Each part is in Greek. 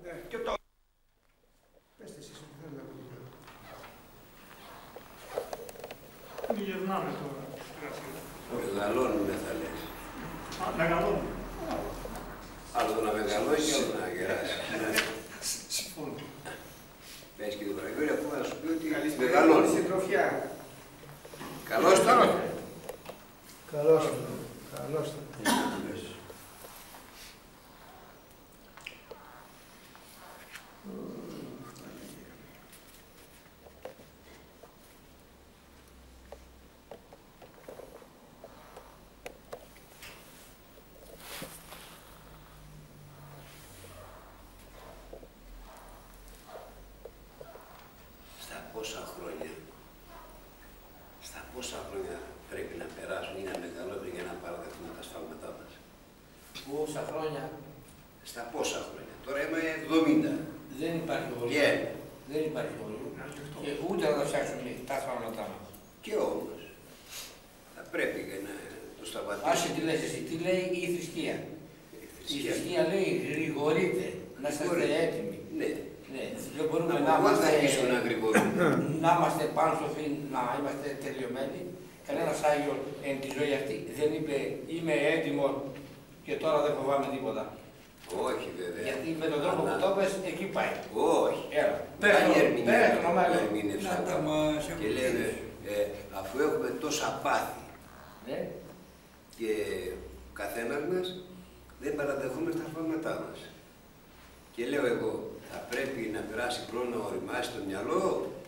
Και το... Πέστε εσείς ότι θέλετε να πείτε. Μην γυρνάμε τώρα. Μεγαλώνουμε θα λες. Μεγαλώνουμε. Άλλο το να μεγαλώσει και άλλο να γεράσει. Συμφωνώ. Πες και το Παναγιώτη, αφού να σου πει ότι Μεγαλώνει συντροφιά. Καλώς το. Καλώς το. Καλώς το. Στα πόσα χρόνια πρέπει να περάσουν ή να μεγαλώσουν για να παραδεχτούμε τα σφάλματά μας. Πόσα χρόνια. Στα πόσα χρόνια. Τώρα είμαι 70. Δεν υπάρχει όριο. Yeah. Δεν υπάρχει όριο. Και ούτε να τα φτιάξουμε τα σφάλματά μας. Και όμως, θα πρέπει να το σταματήσουμε. Άσε τι λες εσύ, τι λέει η θρησκεία. Η θρησκεία λέει γρηγορείτε, να είστε έτοιμοι. Ναι. Ναι, δεν μπορούμε να είμαστε πάνω στο φύλλο, να είμαστε τελειωμένοι. Κανένας Άγιος εν τη ζωή αυτή δεν είπε είμαι έτοιμος και τώρα δεν φοβάμαι τίποτα. Όχι βέβαια. Γιατί με τον τρόπο που το πες, εκεί πάει. Όχι. Έλα. Πέρα ερμηνεύσαν. Και λένε, αφού έχουμε τόσα πάθη και ο καθένας μας δεν παραδεχούμε στα σφάλματά μας. Και λέω εγώ, θα πρέπει να περάσει χρόνο να οριμάσει το μυαλό.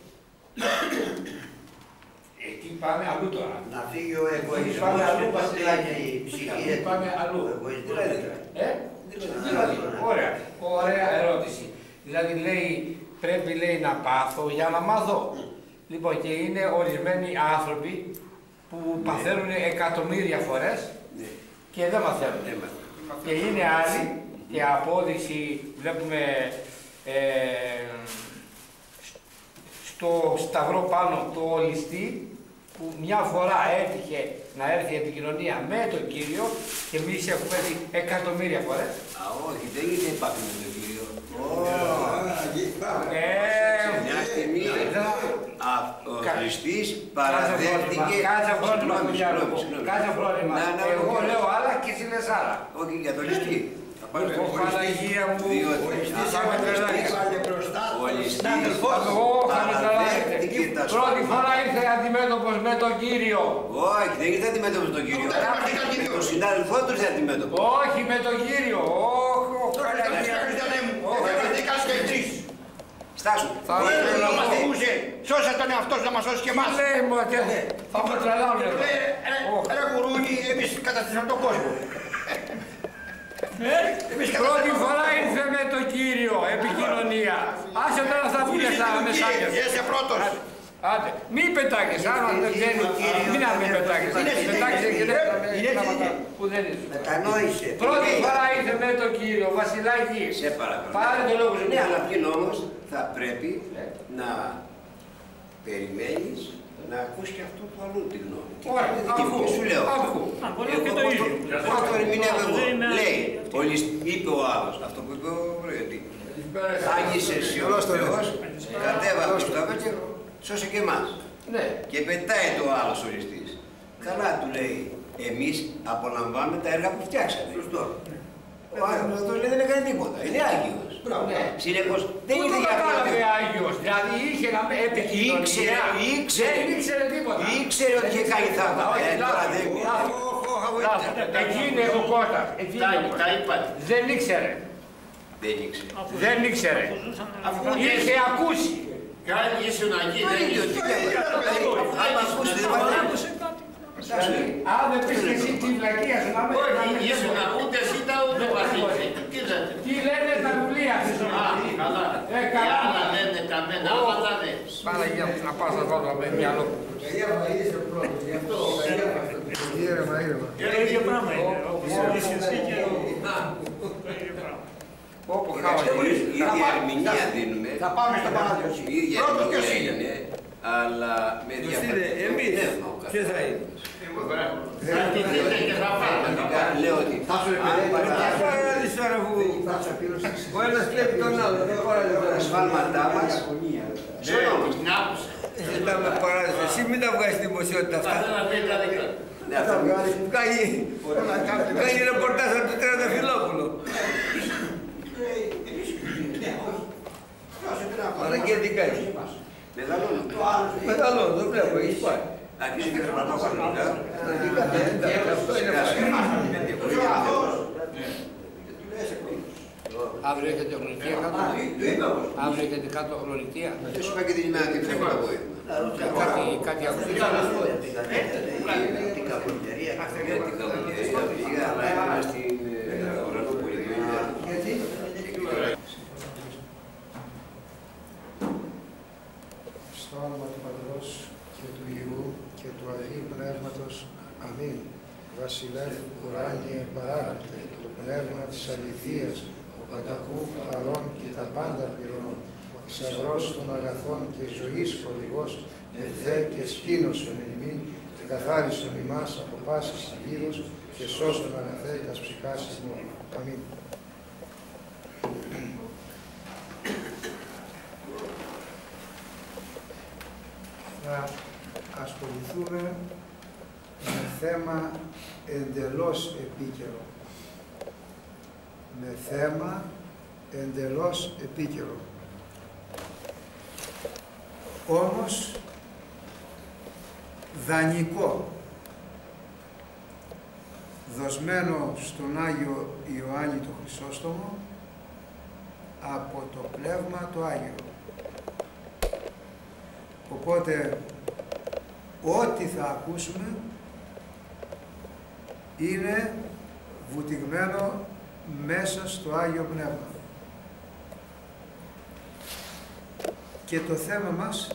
Εκεί πάμε αλλού τώρα. Να φύγει ο εγωισμός. Πάμε αλλού, Βασιλάκη. Πάμε αλλού. Δηλαδή, ωραία ερώτηση. Δηλαδή πρέπει να πάθω για να μάθω. Λοιπόν, και είναι ορισμένοι άνθρωποι που παθαίνουν εκατομμύρια φορές και δεν μαθαίνουν. Και είναι άλλοι, και απόδειξη βλέπουμε στο σταυρό πάνω το ληστή, που μια φορά έτυχε να έρθει η επικοινωνία με τον Κύριο και εμείς έχουμε δει εκατομμύρια φορές. Α, όχι, δεν είναι επαφή με τον Κύριο. Μια στιγμή ο Χριστής παραδέχτηκε... Κάτσε πρόβλημα, κάτσε πρόβλημα. Εγώ λέω άλλα και εσύ λες άλλα. Όχι, για τον ληστή. Ω Παναγία μου, ο ληστής παραδέχτηκε τα σφάλματα. Πρώτη φορά ήρθε αντιμέτωπος με τον Κύριο. Όχι, δεν ήρθε αντιμέτωπος με τον Κύριο. Με τον συνάδελφό του ήρθε αντιμέτωπος. Όχι, με τον Κύριο. Στάσου. Σώσε τον εαυτό σου να μας σώσει και εμάς. Λέει μου, θα με τρελάουν εδώ. Ρε γουρούνι, εμείς καταστήσαμε τον κόσμο. Πρώτη φορά ήρθε με τον Κύριο, επικοινωνία. Άσε τώρα θα βγουν στα μεσάκια. Είσαι πρώτος. Άντε, μη πετάγεις, άμα δεν ξέρει, μην να μην πετάγεις. Πετάγεις και δεν που δεν είσαι. Μετανόησε. Πρώτη φορά ήρθε με τον Κύριο, Βασιλάκη. Σε παρακαλώ. Πάρε το λόγο σου. Ναι, αλλά πλην όμως θα πρέπει να περιμένεις να ακούσει και αυτό του αλλού τη γνώμη. Ακούω, σου λέω. και το ίδιο. Πώς το ερμηνεύω εγώ. Λέει, είπε ο άλλος, αυτό που είπε ο Προγετή. Άγισε εσύ ο Θεός, κατέβα στο ταβέ και σώσε και εμάς. Και πετάει το άλλος ο ληστής. Καλά του λέει, εμείς απολαμβάνουμε τα έργα που φτιάξαμε. Σωστό. Ο Άγιος αυτό λέει δεν έκανε τίποτα, είναι Άγιος. Συνεπώς δεν είναι για να Άγιος, δηλαδή είχε να με επικοινωνία. Δεν ήξερε τίποτα. Ήξερε ότι είχε κάνει θαύματα. Εκεί είναι ο Κώστας. Τα είπατε. Δεν ήξερε. Δεν ήξερε. Είχε ακούσει. Κάνει ήσουν εκεί, δεν αν δεν πεις και εσύ τη βλακεία σου να με... Όχι, ήσουν ούτε εσύ τα ούτε βασίλησε. Τι λένε τα βιβλία σου. Καλά. Άλλα λένε καμένα, άλλα τα λένε. Παναγία μου, να πας να βάλω με μυαλό. Είσαι πρώτος, γι' αυτό. Ήρεμα. Το ίδιο πράγμα είναι. Όπως εσύ και ο... Όπου χάω. Η ίδια ερμηνεία δίνουμε. Θα πάμε στο Παναγιώτη. Η ίδια ερμηνεία είναι, αλλά με διαφορετικό. Ποιος θα είναι. Λέω ότι θα σου τώρα που ο ένας βλέπει τον άλλο, δεν χωράει τα σφάλματά μας. Ζητάμε παράδειγμα. Εσύ μην τα βγάζεις δημοσιότητα αυτά. Δεν θα βγάλει. Κάνει ρεπορτάζ από το Τριανταφυλόπουλο. Αλλά και τι κάνει. Μεγαλώνω, το βλέπω, έχεις πάει. Αρχίζει και περπατάω κανονικά. Αυτό είναι αύριο έχετε ορολογία κάτω. Αύριο έχετε κάτω ορολογία. Δεν σου είπα και την ημέρα και την ώρα. Κάτι ακούγεται. Την καπονιτερία. Την καπονιτερία πήγα, αλλά ήμουν στην Ουρανούπολη. Γιατί? Στο όνομα του Πατρός και του Υιού και του Αγίου Πνεύματος. Αμήν. Βασιλεύ ουράνιε παράγραφε, το πνεύμα της αληθείας, ο πανταχού παρών και τα πάντα πληρώνω, θησαυρός των αγαθών και ζωής χορηγός, ευθέ και σκήνωσον εν ημίν, και καθάρισον ημάς από πάσης ηγίδος, και σώσον αγαθέ τας ψυχάς ημών. Αμήν. Θα ασχοληθούμε με θέμα εντελώς επίκαιρο. Με θέμα εντελώς επίκαιρο. Όμως δανεικό, δοσμένο στον Άγιο Ιωάννη το Χρυσόστομο από το Πνεύμα το Άγιο. Οπότε ό,τι θα ακούσουμε είναι βουτυγμένο μέσα στο Άγιο Πνεύμα. Και το θέμα μας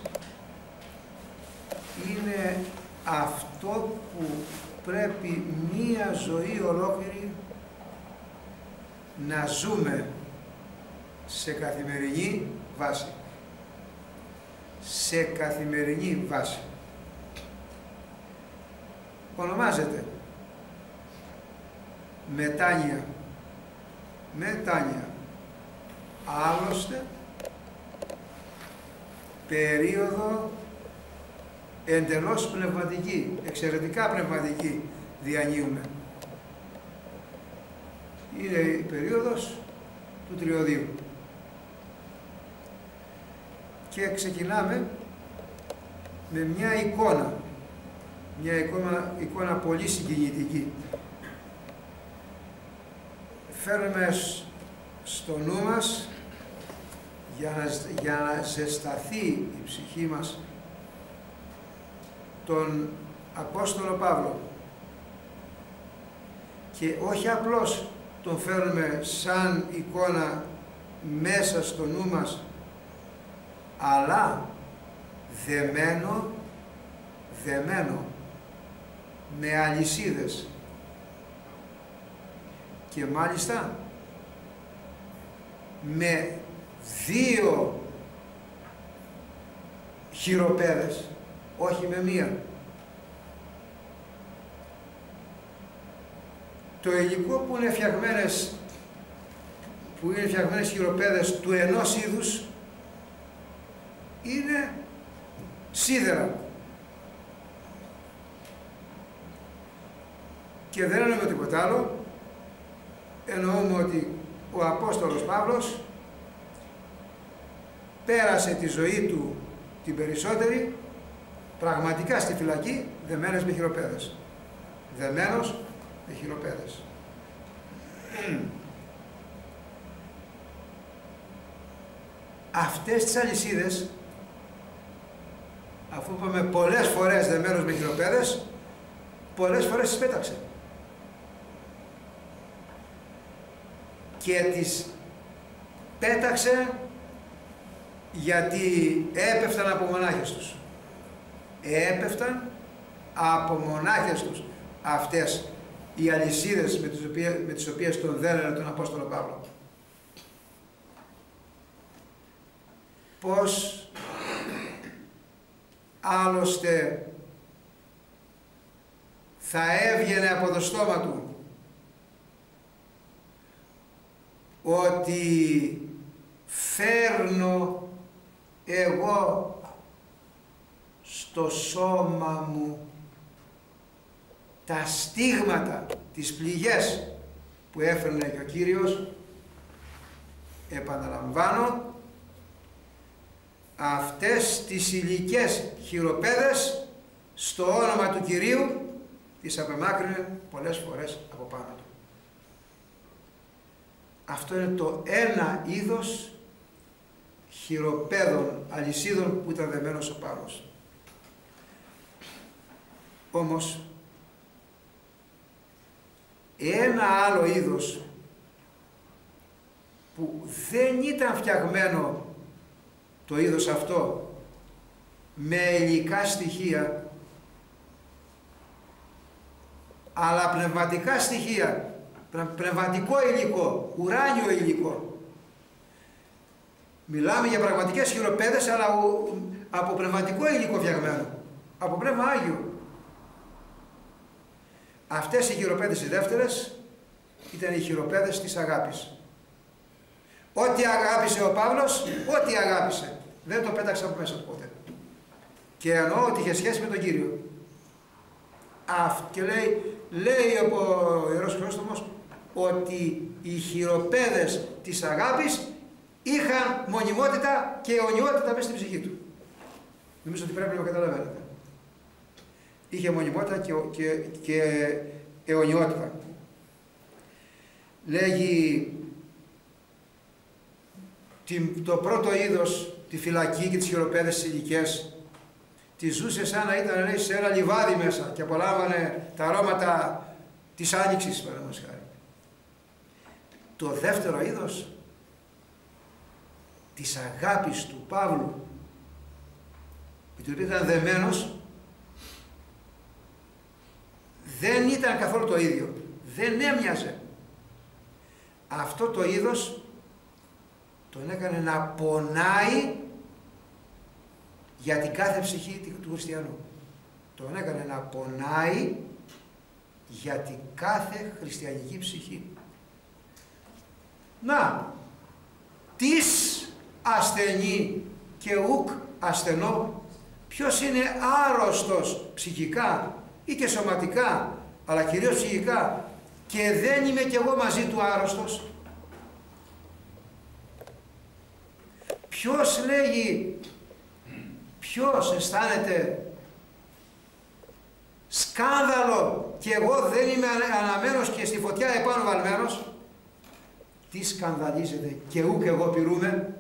είναι αυτό που πρέπει μία ζωή ολόκληρη να ζούμε σε καθημερινή βάση. Σε καθημερινή βάση. Ονομάζεται μετάνοια. Μετάνοια. Άλλωστε, περίοδο εντελώς πνευματική, εξαιρετικά πνευματική διανύουμε. Είναι η περίοδος του Τριωδίου. Και ξεκινάμε με μια εικόνα. Μια εικόνα πολύ συγκινητική. Φέρνουμε στο νου μας για να ζεσταθεί η ψυχή μας τον Απόστολο Παύλο. Και όχι απλώς τον φέρνουμε σαν εικόνα μέσα στο νου μας, αλλά δεμένο με αλυσίδες. Και μάλιστα με 2 χειροπέδες, όχι με 1. Το υλικό που είναι φτιαγμένες χειροπέδες του ενός είδους είναι σίδερα. Και δεν εννοούμε τίποτα άλλο, εννοούμε ότι ο Απόστολος Παύλος πέρασε τη ζωή του την περισσότερη πραγματικά στη φυλακή δεμένες με χειροπέδες. Δεμένος με χειροπέδες. Αυτές τις αλυσίδες, αφού είπαμε πολλές φορές δεμένος με χειροπέδες, πολλές φορές τις πέταξε. Και τις πέταξε γιατί έπεφταν από μονάχες τους. Έπεφταν από μονάχες τους αυτές οι αλυσίδες με τις οποίες τον δένανε τον Απόστολο Παύλο. Πώς άλλωστε θα έβγαινε από το στόμα του ότι φέρνω εγώ στο σώμα μου τα στίγματα, τις πληγές που έφερνε και ο Κύριος. Επαναλαμβάνω, αυτές τις υλικές χειροπέδες στο όνομα του Κυρίου τις απεμάκρυνε πολλές φορές από πάνω του. Αυτό είναι το ένα είδος χειροπέδων, αλυσίδων που ήταν δεμένος ο Παύλος. Όμως ένα άλλο είδος που δεν ήταν φτιαγμένο το είδος αυτό με υλικά στοιχεία, αλλά πνευματικά στοιχεία, πνευματικό υλικό, ουράνιο υλικό. Μιλάμε για πραγματικές χειροπέδες, αλλά από πνευματικό υλικό φτιαγμένο, από πνεύμα Άγιο. Αυτές οι χειροπέδες οι δεύτερες ήταν οι χειροπέδες της αγάπης. Ό,τι αγάπησε ο Παύλος, ό,τι αγάπησε, δεν το πέταξε από μέσα του ποτέ. Και εννοώ ότι είχε σχέση με τον Κύριο. Και λέει ο Ιερός Χρήστομος ότι οι χειροπέδες της αγάπης είχαν μονιμότητα και αιωνιότητα μέσα στην ψυχή του. Νομίζω ότι πρέπει να το καταλαβαίνετε. Είχε μονιμότητα και αιωνιότητα. Λέγει το πρώτο είδος, τη φυλακή και τις χειροπέδες τις υλικές, τη ζούσε σαν να ήταν, λέει, σε ένα λιβάδι μέσα και απολάμβανε τα αρώματα της άνοιξης, παραδείγματος χάρη. Το δεύτερο είδος της αγάπης του Παύλου, με την οποία ήταν δεμένος, δεν ήταν καθόλου το ίδιο, δεν έμοιαζε. Αυτό το είδος τον έκανε να πονάει για την κάθε ψυχή του χριστιανού. Τον έκανε να πονάει για την κάθε χριστιανική ψυχή. Να, τις ασθενή και ουκ ασθενό, ποιος είναι άρρωστος ψυχικά ή και σωματικά, αλλά κυρίως ψυχικά, και δεν είμαι κι εγώ μαζί του άρρωστος. Ποιος λέγει, ποιος αισθάνεται σκάνδαλο και εγώ δεν είμαι αναμένος και στη φωτιά επάνω βαλμένος, τι σκανδαλίζεται και ουκ εγώ πειρούμε.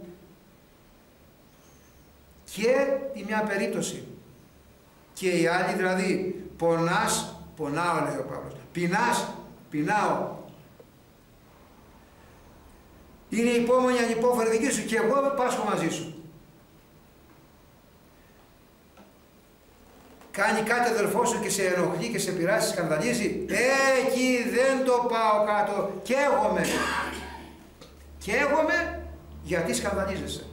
Και η μια περίπτωση και η άλλη, δηλαδή πονάς, πονάω, λέει ο Παύλος, πεινάς, πεινάω, είναι υπόμονη ανυπόφορη δική σου και εγώ πάσχω μαζί σου. Κάνει κάτι αδελφό σου και σε ενοχλεί και σε πειράζει, σκανδαλίζει, εκεί δεν το πάω κάτω, καίγομαι γιατί σκανδαλίζεσαι.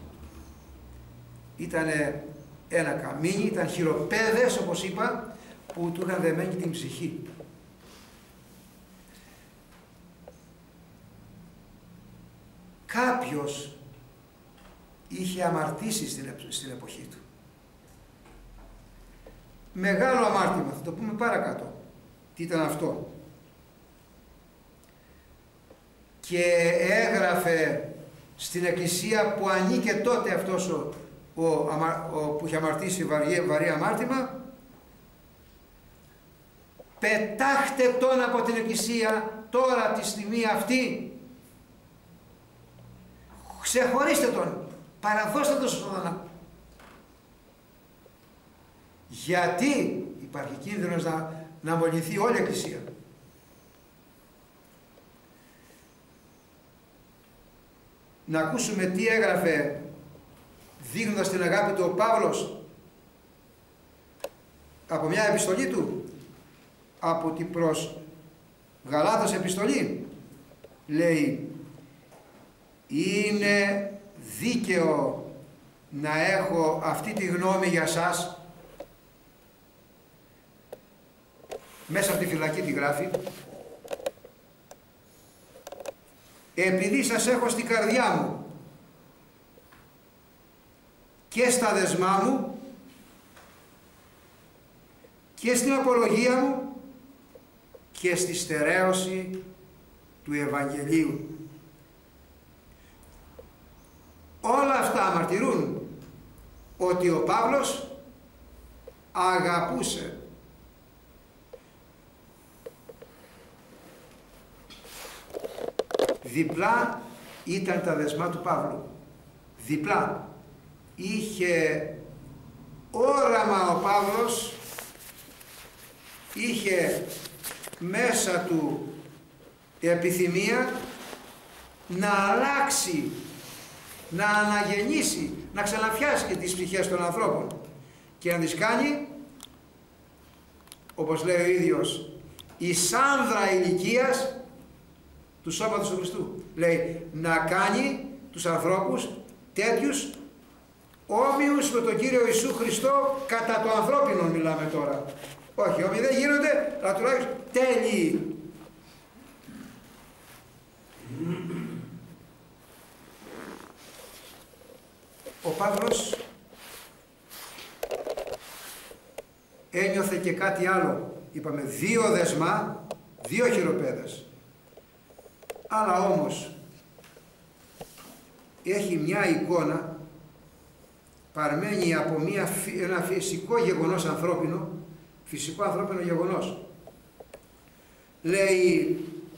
Ήτανε ένα καμίνι, ήταν χειροπέδες, όπως είπα, που του είχαν δεμένη την ψυχή. Κάποιος είχε αμαρτήσει στην εποχή του. Μεγάλο αμάρτημα, θα το πούμε παρακάτω. Τι ήταν αυτό? Και έγραφε στην εκκλησία που ανήκε τότε αυτός που είχε αμαρτήσει βαρύ αμάρτημα, πετάχτε τον από την εκκλησία τώρα τη στιγμή αυτή, ξεχωρίστε τον, παραδώστε τον στον θανάτο. Γιατί υπάρχει κίνδυνος να μολυνθεί όλη η εκκλησία. Να ακούσουμε τι έγραφε δείχνοντας την αγάπη του ο Παύλος από μια επιστολή του, από την προς Γαλάτας επιστολή. Λέει, είναι δίκαιο να έχω αυτή τη γνώμη για σας. Μέσα από τη φυλακή τη γράφει, επειδή σας έχω στην καρδιά μου και στα δεσμά μου και στην απολογία μου και στη στερέωση του Ευαγγελίου. Όλα αυτά μαρτυρούν ότι ο Παύλος αγαπούσε διπλά ήταν τα δεσμά του Παύλου. Διπλά. Είχε όραμα ο Παύλος, είχε μέσα του επιθυμία να αλλάξει, να αναγεννήσει, να ξαναφιάσει και τις ψυχές των ανθρώπων και να τις κάνει, όπως λέει ο ίδιος, η σάνδρα ηλικίας του σώματος του Χριστού. Λέει να κάνει τους ανθρώπους τέτοιους όμοιους με τον Κύριο Ιησού Χριστό, κατά το ανθρώπινο μιλάμε τώρα. Όχι, όμοιοι δεν γίνονται, αλλά τουλάχιστον τέλειοι. Ο Παύλος ένιωθε και κάτι άλλο. Είπαμε 2 δεσμά, 2 χειροπέδες. Αλλά όμως έχει μια εικόνα, παρμένει από ένα φυσικό γεγονός ανθρώπινο, φυσικό ανθρώπινο γεγονός. Λέει,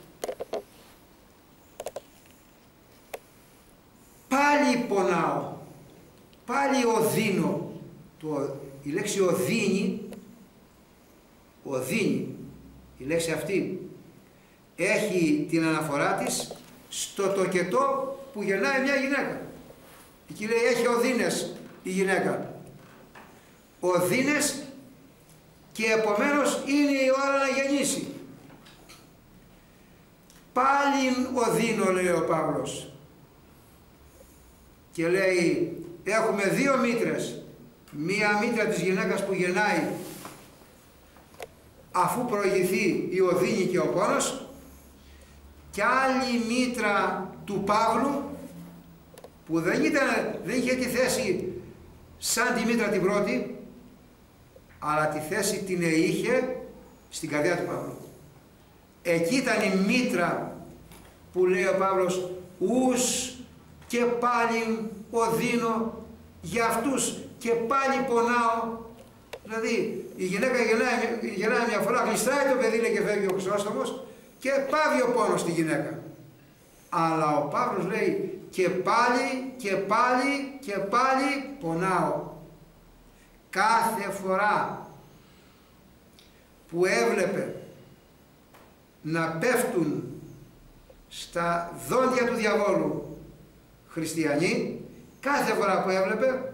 πάλι πονάω, πάλι οδύνω. Η λέξη οδύνει, η λέξη αυτή έχει την αναφορά της στο τοκετό που γεννάει μια γυναίκα. Εκεί λέει έχει οδύνες η γυναίκα. Οδύνες και επομένως είναι η ώρα να γεννήσει. Πάλι οδύνω, λέει ο Παύλος. Και λέει έχουμε 2 μήτρες. Μία μήτρα της γυναίκας που γεννάει αφού προηγηθεί η οδύνη και ο πόνος, και άλλη μήτρα του Παύλου που δεν είχε τη θέση σαν τη μήτρα την πρώτη, αλλά τη θέση την είχε στην καρδιά του Παύλου. Εκεί ήταν η μήτρα που λέει ο Παύλος ους και πάλι οδύνω για αυτούς και πάλι πονάω. Δηλαδή η γυναίκα γεννάει μια φορά, γλιστράει το παιδί, λέει, και φεύγει ο Χρυσόστομος και πάβει ο πόνος στη γυναίκα. Αλλά ο Παύλος λέει και πάλι και πάλι και πάλι πονάω. Κάθε φορά που έβλεπε να πέφτουν στα δόντια του διαβόλου χριστιανοί, κάθε φορά που έβλεπε,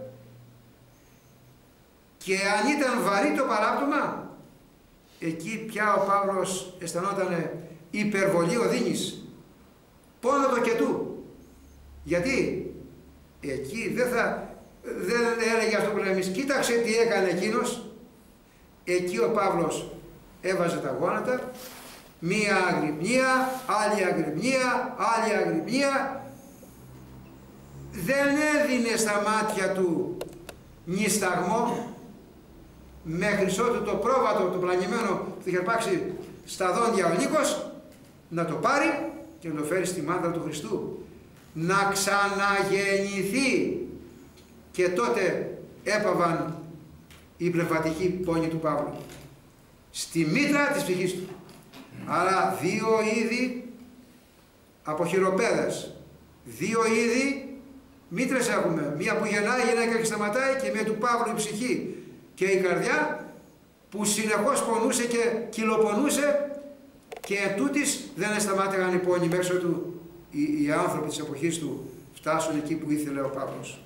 και αν ήταν βαρύ το παράπτωμα, εκεί πια ο Παύλος αισθανόταν υπερβολή οδύνης, πόνο το και του. Γιατί εκεί δεν έλεγε αυτό που λέμε εμείς, κοίταξε τι έκανε εκείνος. Εκεί ο Παύλος έβαζε τα γόνατα, μία αγρυπνία, άλλη αγρυπνία, άλλη αγρυπνία, δεν έδινε στα μάτια του νησταγμό, μέχρι ότου το πρόβατο, το πλανημένο που είχε αρπάξει στα δόντια ο Νίκος, να το πάρει και να το φέρει στη μάντρα του Χριστού, να ξαναγεννηθεί. Και τότε έπαβαν οι πνευματικοί πόνοι του Παύλου στη μήτρα της ψυχής του. Άρα 2 είδη από χειροπέδες, 2 είδη μήτρες έχουμε. Μία που γεννάει η γυναίκα και σταματάει, και μία του Παύλου η ψυχή και η καρδιά που συνεχώς πονούσε και κυλοπονούσε, και ετούτοις δεν σταμάτηγαν οι πόνοι μέχρι ότου οι άνθρωποι της εποχής του φτάσουν εκεί που ήθελε ο Παύλος.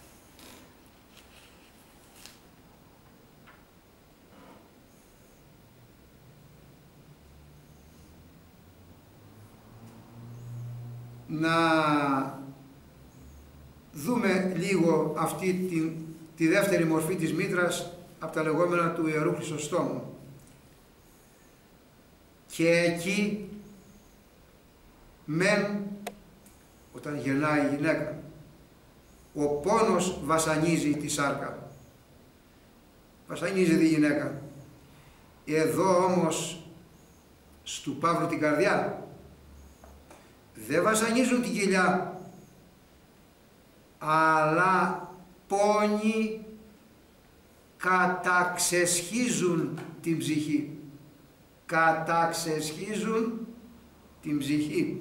Να δούμε λίγο αυτή τη δεύτερη μορφή της μήτρας από τα λεγόμενα του Ιερού Χρυσοστόμου. Και εκεί μεν όταν γεννάει η γυναίκα. Ο πόνος βασανίζει τη σάρκα. Βασανίζει τη γυναίκα. Εδώ όμως, στου Παύλου την καρδιά, δεν βασανίζουν την κοιλιά, αλλά πόνοι καταξεσχίζουν την ψυχή. Καταξεσχίζουν την ψυχή.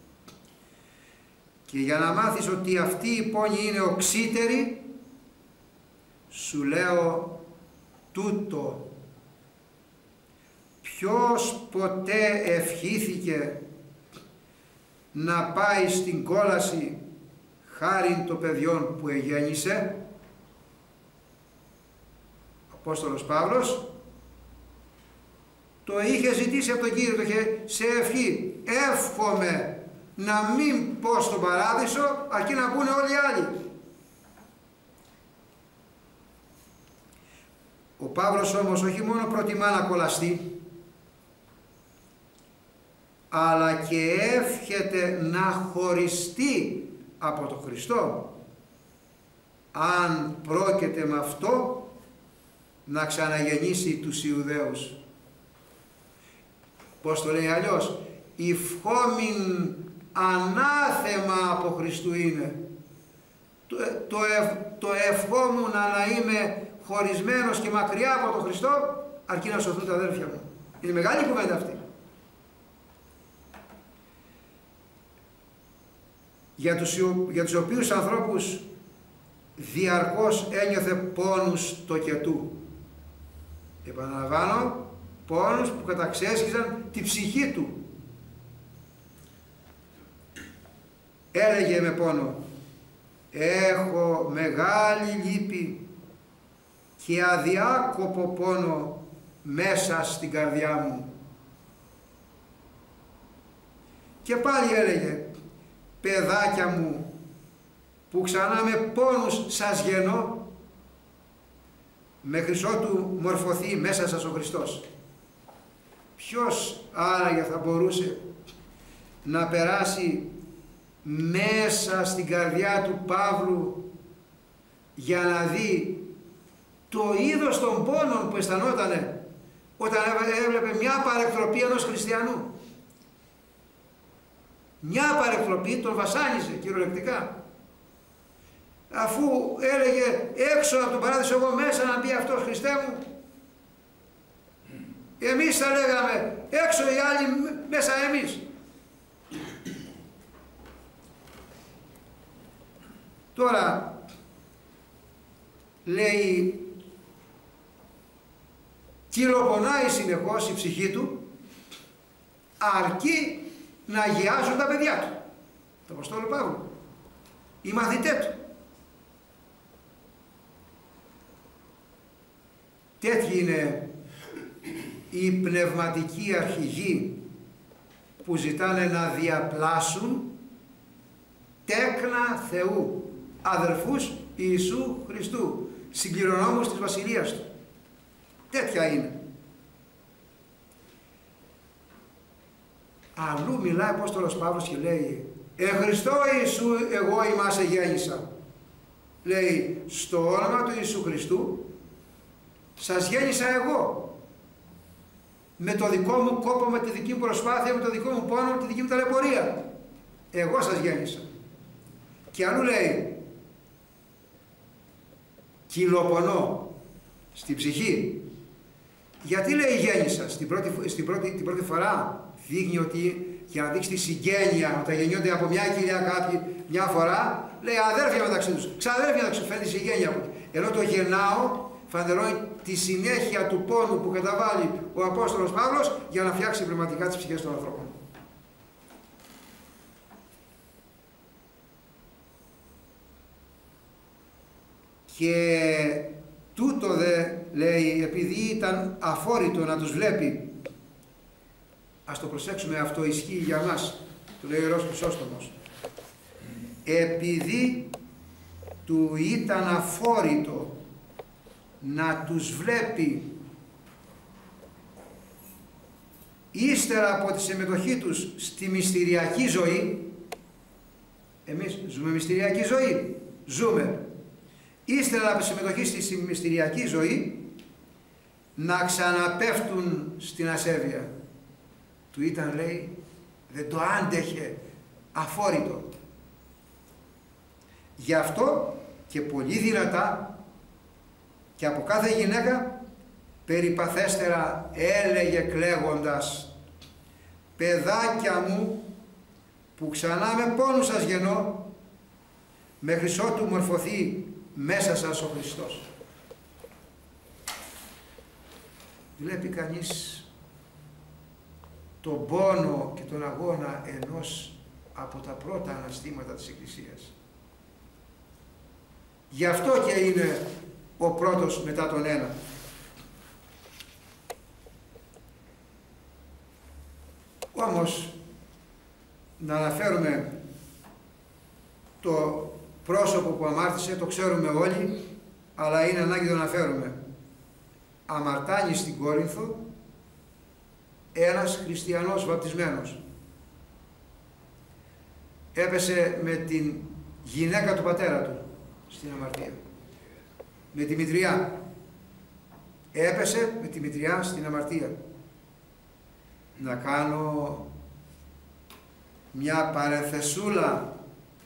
Και για να μάθεις ότι αυτή η πόνη είναι οξύτερη, σου λέω τούτο. Ποιος ποτέ ευχήθηκε να πάει στην κόλαση χάριν των παιδιών που εγέννησε? Ο Απόστολος Παύλος το είχε ζητήσει από τον Κύριο, το είχε σε ευχή. Εύχομαι να μην πω στον παράδεισο αρκεί να μπουν όλοι οι άλλοι. Ο Παύλος όμως όχι μόνο προτιμά να κολλαστεί, αλλά και εύχεται να χωριστεί από τον Χριστό, αν πρόκειται με αυτό να ξαναγεννήσει τους Ιουδαίους. Πώς το λέει αλλιώς? «Ευχόμην ανάθεμα από Χριστού είναι». Το ευχόμουν να είμαι χωρισμένος και μακριά από τον Χριστό, αρκεί να σωθούν τα αδέρφια μου. Είναι μεγάλη κουβέντα αυτή. Για τους οποίους ανθρώπους διαρκώς ένιωθε πόνους το κετού. Επαναλαμβάνω, πόνους που καταξέσχιζαν τη ψυχή του. Έλεγε με πόνο, έχω μεγάλη λύπη και αδιάκοπο πόνο μέσα στην καρδιά μου. Και πάλι έλεγε, παιδάκια μου που ξανά με πόνους σας γεννώ, μέχρι ότου μορφωθεί μέσα σας ο Χριστός. Ποιος άραγε θα μπορούσε να περάσει μέσα στην καρδιά του Παύλου για να δει το είδος των πόνων που αισθανότανε όταν έβλεπε μια παρεκτροπή ενός χριστιανού? Μια παρεκτροπή τον βασάνιζε κυριολεκτικά. Αφού έλεγε έξω από τον παράδεισο, εγώ μέσα να μπει αυτός, Χριστέ μου. Εμείς θα λέγαμε έξω, οι άλλοι μέσα εμείς. Τώρα λέει, κυλοπονάει συνεχώς η ψυχή του, αρκεί να αγιάζουν τα παιδιά του, το Αποστόλου Παύλου, οι μαθητές του. Τέτοιοι είναι οι πνευματικοί αρχηγοί που ζητάνε να διαπλάσουν τέκνα Θεού, αδερφούς Ιησού Χριστού, συγκληρονόμους της Βασιλείας Του. Τέτοια είναι. Αλλού μιλάει ο Απόστολος Παύλος και λέει, Χριστώ Ιησού εγώ ημάς εγέννησα. Λέει, στο όνομα του Ιησού Χριστού σας γέννησα εγώ. Με το δικό μου κόπο, με τη δική μου προσπάθεια, με το δικό μου πόνο, με τη δική μου ταλαιπωρία. Εγώ σας γέννησα. Και αλλού λέει, κυλοπονώ στην ψυχή. Γιατί λέει γέννησα? Την πρώτη φορά δείχνει ότι, για να δείξει τη συγγένεια, όταν γεννιόνται από μια κοιλιά κάποιοι μια φορά, λέει αδέρφια μεταξύ τους, ξαδέρφια μεταξύ τους, φαίνεται η συγγένεια. Ενώ το γεννάω φανερώνει τη συνέχεια του πόνου που καταβάλει ο Απόστολος Παύλος για να φτιάξει πνευματικά τις ψυχές των ανθρώπων. Και τούτο δε λέει, επειδή ήταν αφόρητο να τους βλέπει, ας το προσέξουμε, αυτό ισχύει για μας, το λέει ο Ιερός Χρυσόστομος, επειδή του ήταν αφόρητο να τους βλέπει ύστερα από τη συμμετοχή τους στη μυστηριακή ζωή, Εμείς ζούμε μυστηριακή ζωή. Ζούμε. Ύστερα από συμμετοχή στη μυστηριακή ζωή να ξαναπέφτουν στην ασέβεια. Του ήταν, λέει, δεν το άντεχε, αφόρητο. Γι' αυτό και πολύ δυνατά και από κάθε γυναίκα περιπαθέστερα έλεγε κλαίγοντας, παιδάκια μου που ξανά με πόνους σας γεννώ, μέχρι ότου μορφωθεί μέσα σας ο Χριστός. Βλέπει κανείς τον πόνο και τον αγώνα ενός από τα πρώτα αναστήματα της Εκκλησίας. Γι' αυτό και είναι ο πρώτος μετά τον ένα. Όμως, να αναφέρουμε το πρόσωπο που αμάρτησε, το ξέρουμε όλοι, αλλά είναι ανάγκη να το αναφέρουμε. Αμαρτάνει στην Κόρινθο ένας χριστιανός βαπτισμένος. Έπεσε με την γυναίκα του πατέρα του στην αμαρτία. Με τη μητριά. Έπεσε με τη μητριά στην αμαρτία. Να κάνω μια παρενθεσούλα.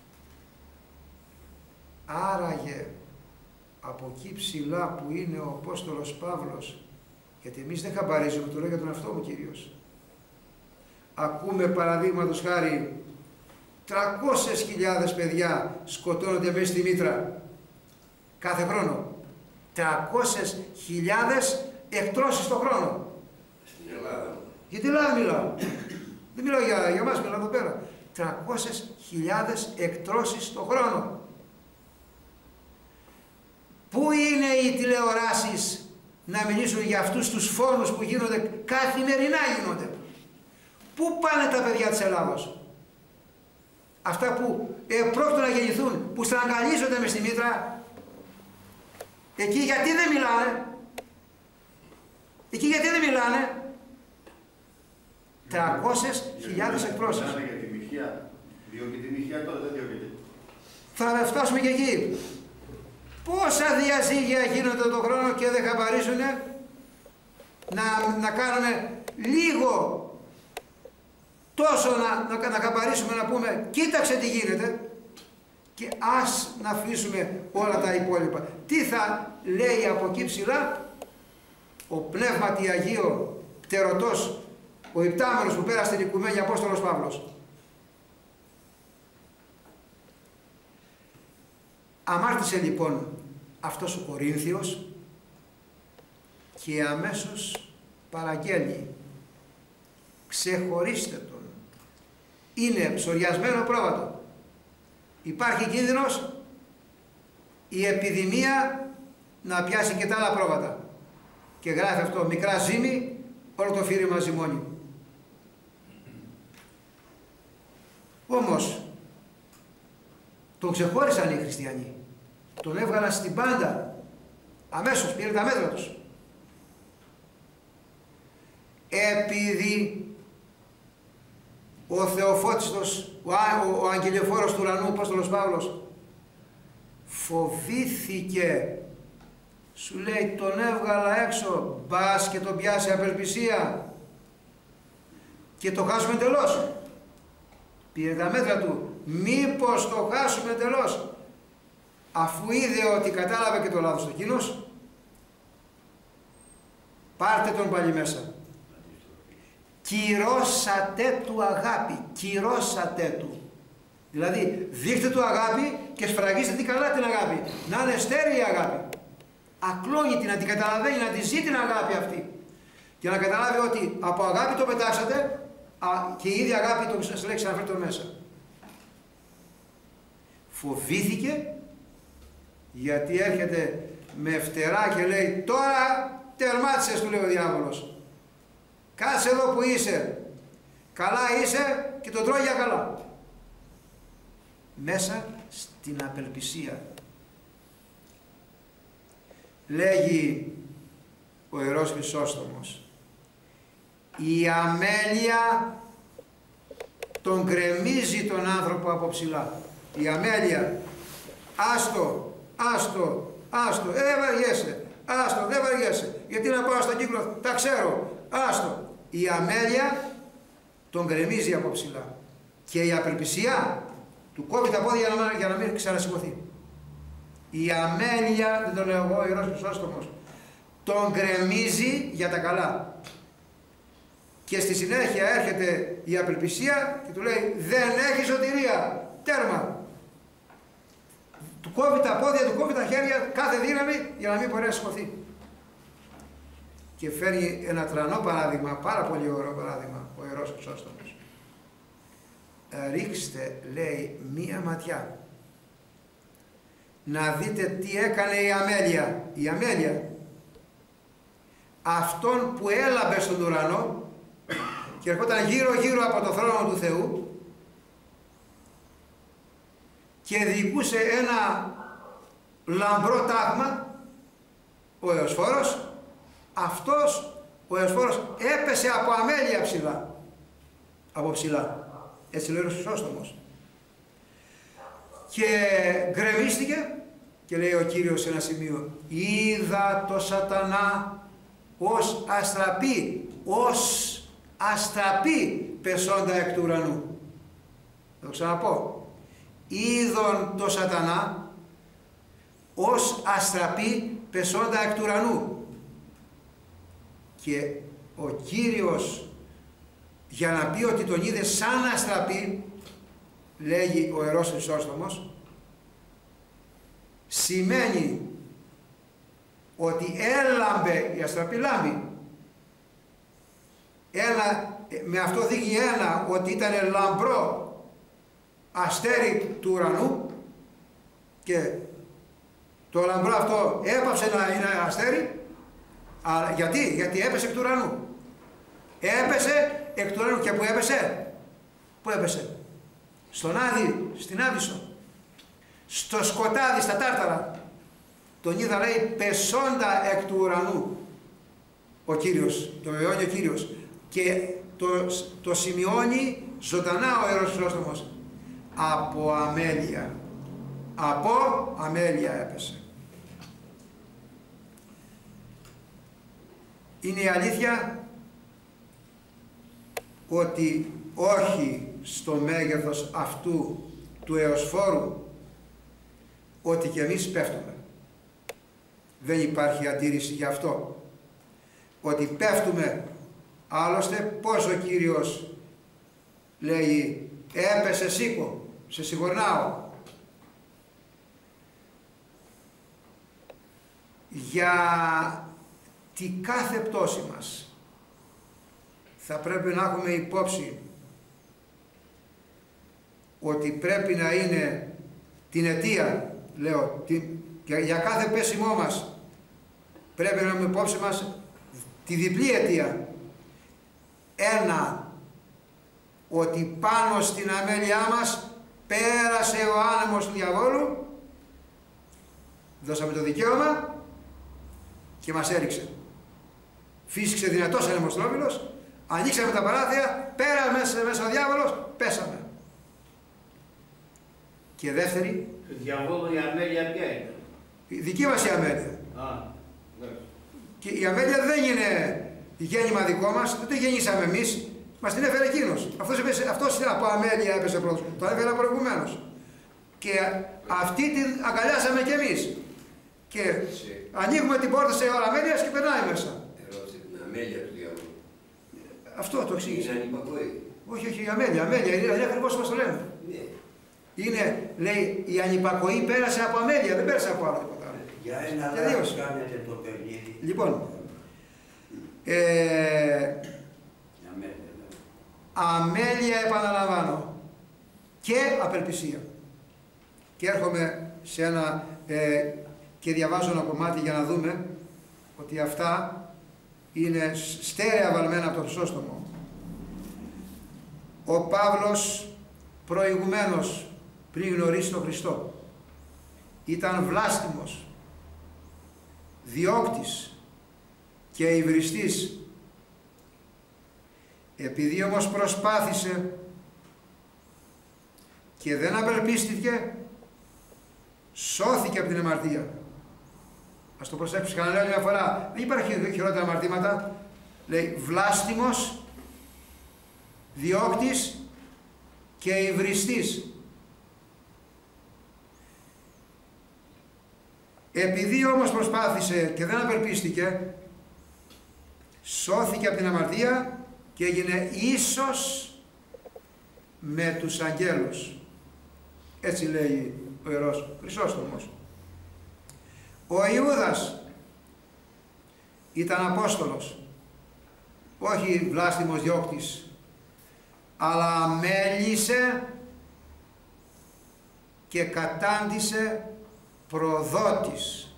Άραγε από εκεί ψηλά που είναι ο Απόστολος Παύλος, γιατί εμείς δεν χαμπαρίζουμε, το λέω για τον εαυτό μου κυρίως. Ακούμε παραδείγματος χάρη 300.000 παιδιά σκοτώνονται μέσα στη μήτρα κάθε χρόνο. 300.000 εκτρώσεις το χρόνο. Στην Ελλάδα. Για την Ελλάδα μιλάω. Δεν μιλάω για μας, μιλάω εδώ πέρα. 300.000 εκτρώσεις το χρόνο. Πού είναι οι τηλεοράσεις να μιλήσουν για αυτούς τους φόνους που γίνονται, καθημερινά γίνονται. Πού πάνε τα παιδιά της Ελλάδος? Αυτά που πρόκειται να γεννηθούν, που στραγγαλίζονται μες στη μήτρα, εκεί γιατί δεν μιλάνε? Εκεί γιατί δεν μιλάνε? 300.000 εκτρώσεις. Μιλάνε για τη μοιχεία. Διώκει τη μοιχεία τώρα, δεν διώκεται. Θα φτάσουμε και εκεί. Πόσα διαζύγια γίνονται τον χρόνο και δεν χαμπαρίζουνε? Να κάνουμε λίγο τόσο να χαμπαρίσουμε, να πούμε κοίταξε τι γίνεται και ας να αφήσουμε όλα τα υπόλοιπα. Τι θα λέει από εκεί ψηλά ο πνεύματι Αγίο πτερωτός, ο υπτάμενος που πέρασε την οικουμένη Απόστολος Παύλος. Αμάρτησε λοιπόν αυτός ο Κορίνθιος και αμέσως παραγγέλει, ξεχωρίστε τον, είναι ψωριασμένο πρόβατο, υπάρχει κίνδυνος η επιδημία να πιάσει και τα άλλα πρόβατα, και γράφει αυτό, μικρά ζύμη, όλο το φύρημα ζυμώνει. Όμως τον ξεχώρισαν οι χριστιανοί, τον έβγαλαν στην πάντα, αμέσως πήρε τα μέτρα τους. Επειδή ο Θεοφώτιστος, ο αγγελιοφόρος του ουρανού, ο Απόστολος Παύλος, φοβήθηκε, σου λέει, τον έβγαλα έξω, μπας και τον πιάσει απελπισία και το χάσουμε εντελώς. Πήρε τα μέτρα του, μήπως το χάσουμε εντελώς. Αφού είδε ότι κατάλαβε και το λάθος του εκείνος, πάρτε τον πάλι μέσα. Κυρώσατε του αγάπη, κυρώσατε του. Δηλαδή δείχτε του αγάπη και σφραγίστε την καλά την αγάπη. Να είναι στέρεη η αγάπη. Ακλόνητη, να την καταλαβαίνει, να τη ζει την αγάπη αυτή. Και να καταλάβει ότι από αγάπη το πετάξατε και η ίδια αγάπη το σας λέει ξαναφέρει το μέσα. Φοβήθηκε γιατί έρχεται με φτερά και λέει τώρα τερμάτισες, του λέει ο διάβολος. Κάτσε εδώ που είσαι. Καλά είσαι και τον τρώει για καλά. Μέσα στην απελπισία. Λέγει ο Ιερός Χρυσόστομος, η αμέλεια τον γκρεμίζει τον άνθρωπο από ψηλά. η αμέλεια, άστο, δεν βαριέσαι, άστο, δεν βαριέσαι, γιατί να πάω στον κύκλο, τα ξέρω, άστο. Η αμέλεια τον γκρεμίζει από ψηλά και η απελπισία του κόβει τα πόδια για να μην ξανασηκωθεί. Η αμέλεια, δεν το λέω εγώ, ο Ιερός Χρυσόστομος, τον γκρεμίζει για τα καλά. Και στη συνέχεια έρχεται η απελπισία και του λέει δεν έχει σωτηρία, τέρμα. Του κόβει τα πόδια, του κόβει τα χέρια, κάθε δύναμη για να μην μπορέσει να σηκωθεί. Και φέρνει ένα τρανό παράδειγμα, πάρα πολύ ωραίο παράδειγμα, ο Ιερός Χρυσόστομος. Ρίξτε, λέει, μία ματιά να δείτε τι έκανε η αμέλεια. Η αμέλεια, αυτόν που έλαμπε στον ουρανό και ερχόταν γύρω από το θρόνο του Θεού και διοικούσε ένα λαμπρό τάγμα, ο Εωσφόρος. Αυτός ο Εωσφόρος έπεσε από αμέλεια ψηλά, από ψηλά, έτσι λέει ο Χρυσόστομος, και γκρεμίστηκε και λέει ο Κύριος σε ένα σημείο, είδα το σατανά ως αστραπή πεσόντα εκ του ουρανού. Θα το ξαναπώ, είδον το σατανά ως αστραπή πεσόντα εκ του ουρανού. Και ο Κύριος, για να πει ότι τον είδε σαν αστραπή, λέγει ο Ιερός Χρυσόστομος, σημαίνει ότι έλαμπε, η αστραπή λάμπει. Με αυτό δείχνει ότι ήταν λαμπρό αστέρι του ουρανού και το λαμπρό αυτό έπαψε να είναι αστέρι. Αλλά γιατί έπεσε εκ του ουρανού. Έπεσε εκ του ουρανού και που έπεσε, πού έπεσε, στον Άδη, στην Άδυσσο, στο σκοτάδι, στα Τάρταρα. Τον είδα, λέει, πεσόντα εκ του ουρανού ο Κύριος, το αιώνιο Κύριος, και το σημειώνει ζωντανά ο Ιερός Χρυσόστομος. Από αμέλεια έπεσε. Είναι η αλήθεια ότι όχι στο μέγεθος αυτού του Εωσφόρου, ότι και εμείς πέφτουμε. Δεν υπάρχει αντίρρηση γι' αυτό. Ότι πέφτουμε, άλλωστε πώς ο Κύριος λέει έπεσε, σήκω, σε συγχωρνάω. Για τη κάθε πτώση μας θα πρέπει να έχουμε υπόψη ότι πρέπει να είναι την αιτία, λέω, για κάθε πέσιμό μας πρέπει να έχουμε υπόψη μας τη διπλή αιτία. Ένα, ότι πάνω στην αμέλειά μας πέρασε ο άνεμος του διαβόλου, δώσαμε το δικαίωμα και μας έριξε. Φύσηξε δυνατός ανεμοστρόβιλος, ανοίξαμε τα παράθυρα, πέρασε μέσα ο διάβολος, πέσαμε. Και δεύτερη, του διαβόλου η αμέλεια ποια είναι? η δική μας η αμέλεια. Και η αμέλεια δεν είναι γέννημα δικό μας, δεν το γεννήσαμε εμείς, μας την έφερε εκείνος. Αυτός από αμέλεια έπεσε πρώτος, το έφερε προηγουμένως. Και αυτή την αγκαλιάσαμε κι εμείς. Και ανοίγουμε την πόρτα σε ώρα αμέλειας και περνάει μέσα. Ερώτησε την αμέλεια του διαβόλου. Αυτό το εξήγησε. Είναι ανυπακοή. Όχι, η αμέλεια είναι ακριβώς όπως το λέμε. Ναι. Είναι, λέει, η ανυπακοή πέρασε από αμέλεια, δεν πέρασε από άλλο τίποτα. Για ένα λάθος κάνετε το παιχνίδι. Λοιπόν, αμέλεια επαναλαμβάνω και απελπισία. Και έρχομαι σε ένα και διαβάζω ένα κομμάτι για να δούμε ότι αυτά είναι στέρεα βαλμένα από το Χρυσόστομο. Ο Παύλος προηγουμένως, πριν γνωρίσει τον Χριστό, ήταν βλάστημος, διώκτης και υβριστής. Επειδή όμως προσπάθησε και δεν απελπίστηκε, σώθηκε από την αμαρτία. Ας το προσέξουμε, ξαναλέω μια φορά, δεν υπάρχει χειρότερα αμαρτήματα. Λέει βλάστημος, διώκτης και υβριστής. Επειδή όμως προσπάθησε και δεν απελπίστηκε, σώθηκε από την αμαρτία και έγινε ίσος με τους αγγέλους. Έτσι λέει ο Ιερός Χρυσόστομος. Ο Ιούδας ήταν Απόστολος, όχι βλάστημος διώκτης, αλλά αμέλησε και κατάντησε προδότης.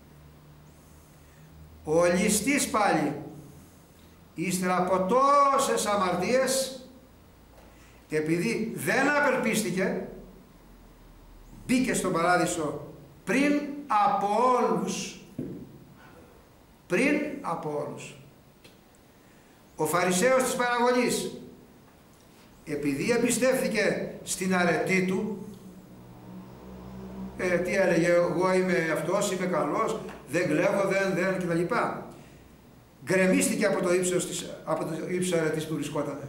Ο ληστής πάλι, ύστερα από τόσες αμαρτίες, επειδή δεν απελπίστηκε, μπήκε στον παράδεισο πριν από όλους. Πριν από όλους. Ο Φαρισαίος της παραβολής, επειδή εμπιστεύθηκε στην αρετή του, τι έλεγε, εγώ είμαι αυτός, είμαι καλός, δεν κλέβω, δεν κτλ. Γκρεμίστηκε από το ύψος αρετής που βρισκόταν.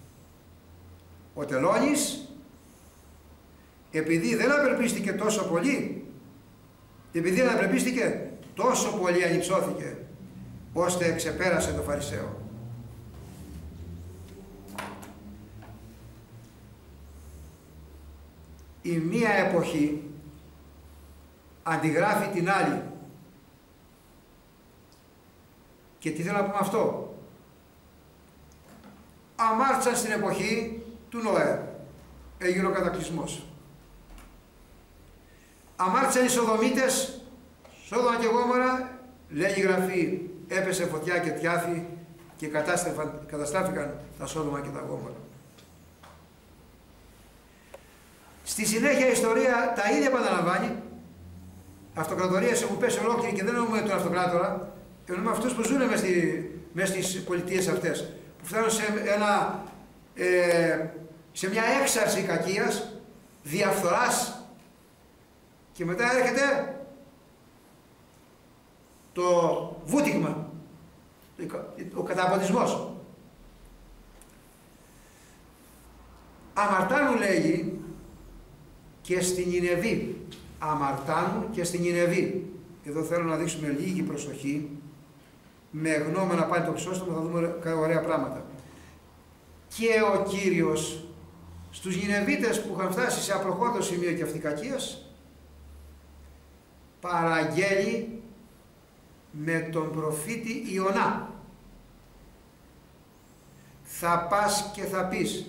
Ο τελώνης, επειδή δεν απελπίστηκε τόσο πολύ, επειδή δεν απελπίστηκε τόσο πολύ ανυψώθηκε, ώστε ξεπέρασε το Φαρισαίο. Η μία εποχή αντιγράφει την άλλη. Και τι θέλω να πούμε αυτό. Αμάρτησαν στην εποχή του Νοέ. Έγινε ο κατακλυσμός. Αμάρτησαν οι Σοδομίτες, Σόδομα και Γόμορα, λέγει η Γραφή, έπεσε φωτιά και τιάφη και καταστράφηκαν τα Σόδομα και τα Γόμορα. Στη συνέχεια η ιστορία τα ίδια επαναλαμβάνει. Αυτοκρατορίες έχουν πέσει ολόκληρη και δεν εννοούμε τον αυτοκράτορα, εννοούμε αυτούς που ζουν μέσα στις πολιτείες αυτές, που φτάνουν σε μια έξαρση κακίας, διαφθοράς, και μετά έρχεται το βούτυγμα, ο καταποντισμός. Αμαρτάνουν, λέγει, και στην Νινεβή. Αμαρτάνουν και στην Νινεβή. Εδώ θέλω να δείξουμε λίγη προσοχή, με γνώμη να πάει το Χρυσόστομο, θα δούμε ωραία πράγματα. Και ο Κύριος στους Νινεβίτες που είχαν φτάσει σε απροχώτο σημείο και αυτικακίας, παραγγέλει με τον προφήτη Ιωνά. Θα πας και θα πεις,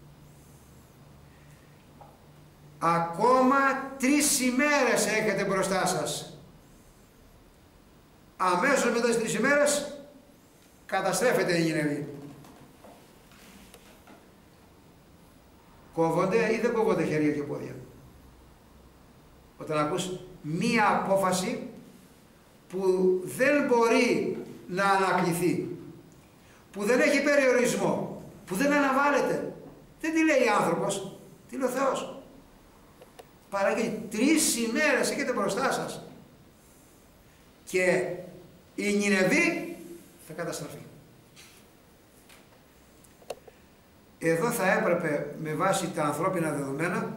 ακόμα 3 ημέρες έχετε μπροστά σας. Αμέσως μετά στις 3 ημέρες καταστρέφεται η Νινεβή. Κόβονται ή δεν κόβονται χέρια και πόδια? Όταν ακούς μία απόφαση που δεν μπορεί να ανακληθεί, που δεν έχει περιορισμό, που δεν αναβάλλεται, δεν τη λέει άνθρωπος, τι λέει ο Θεός. Παραγγέλει 3 ημέρες έχετε μπροστά σας και η Νινεβή θα καταστραφεί. Εδώ θα έπρεπε με βάση τα ανθρώπινα δεδομένα,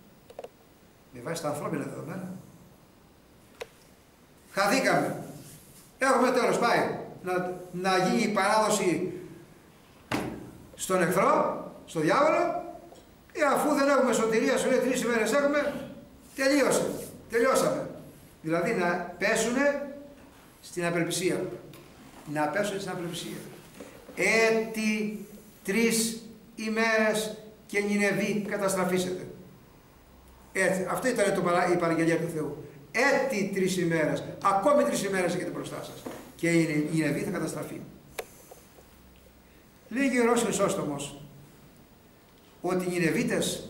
χαθήκαμε. Έχουμε τέλος πάει να γίνει η παράδοση στον εχθρό, στο διάβολο, αφού δεν έχουμε σωτηρία, σου λέει 3 ημέρες έχουμε, τελειώσαμε. Δηλαδή να πέσουνε στην απελπισία. Να πέσουν στην απελπισία. Έτη 3 ημέρες και Νινεβή καταστραφήσετε. Έτσι, αυτή ήταν η παραγγελία του Θεού. Έτη 3 ημέρες, ακόμη 3 ημέρες έχετε μπροστά σας και η Νινεβή θα καταστραφεί. Λέγει ο Ιερός Χρυσόστομος ότι οι Νινεβίτες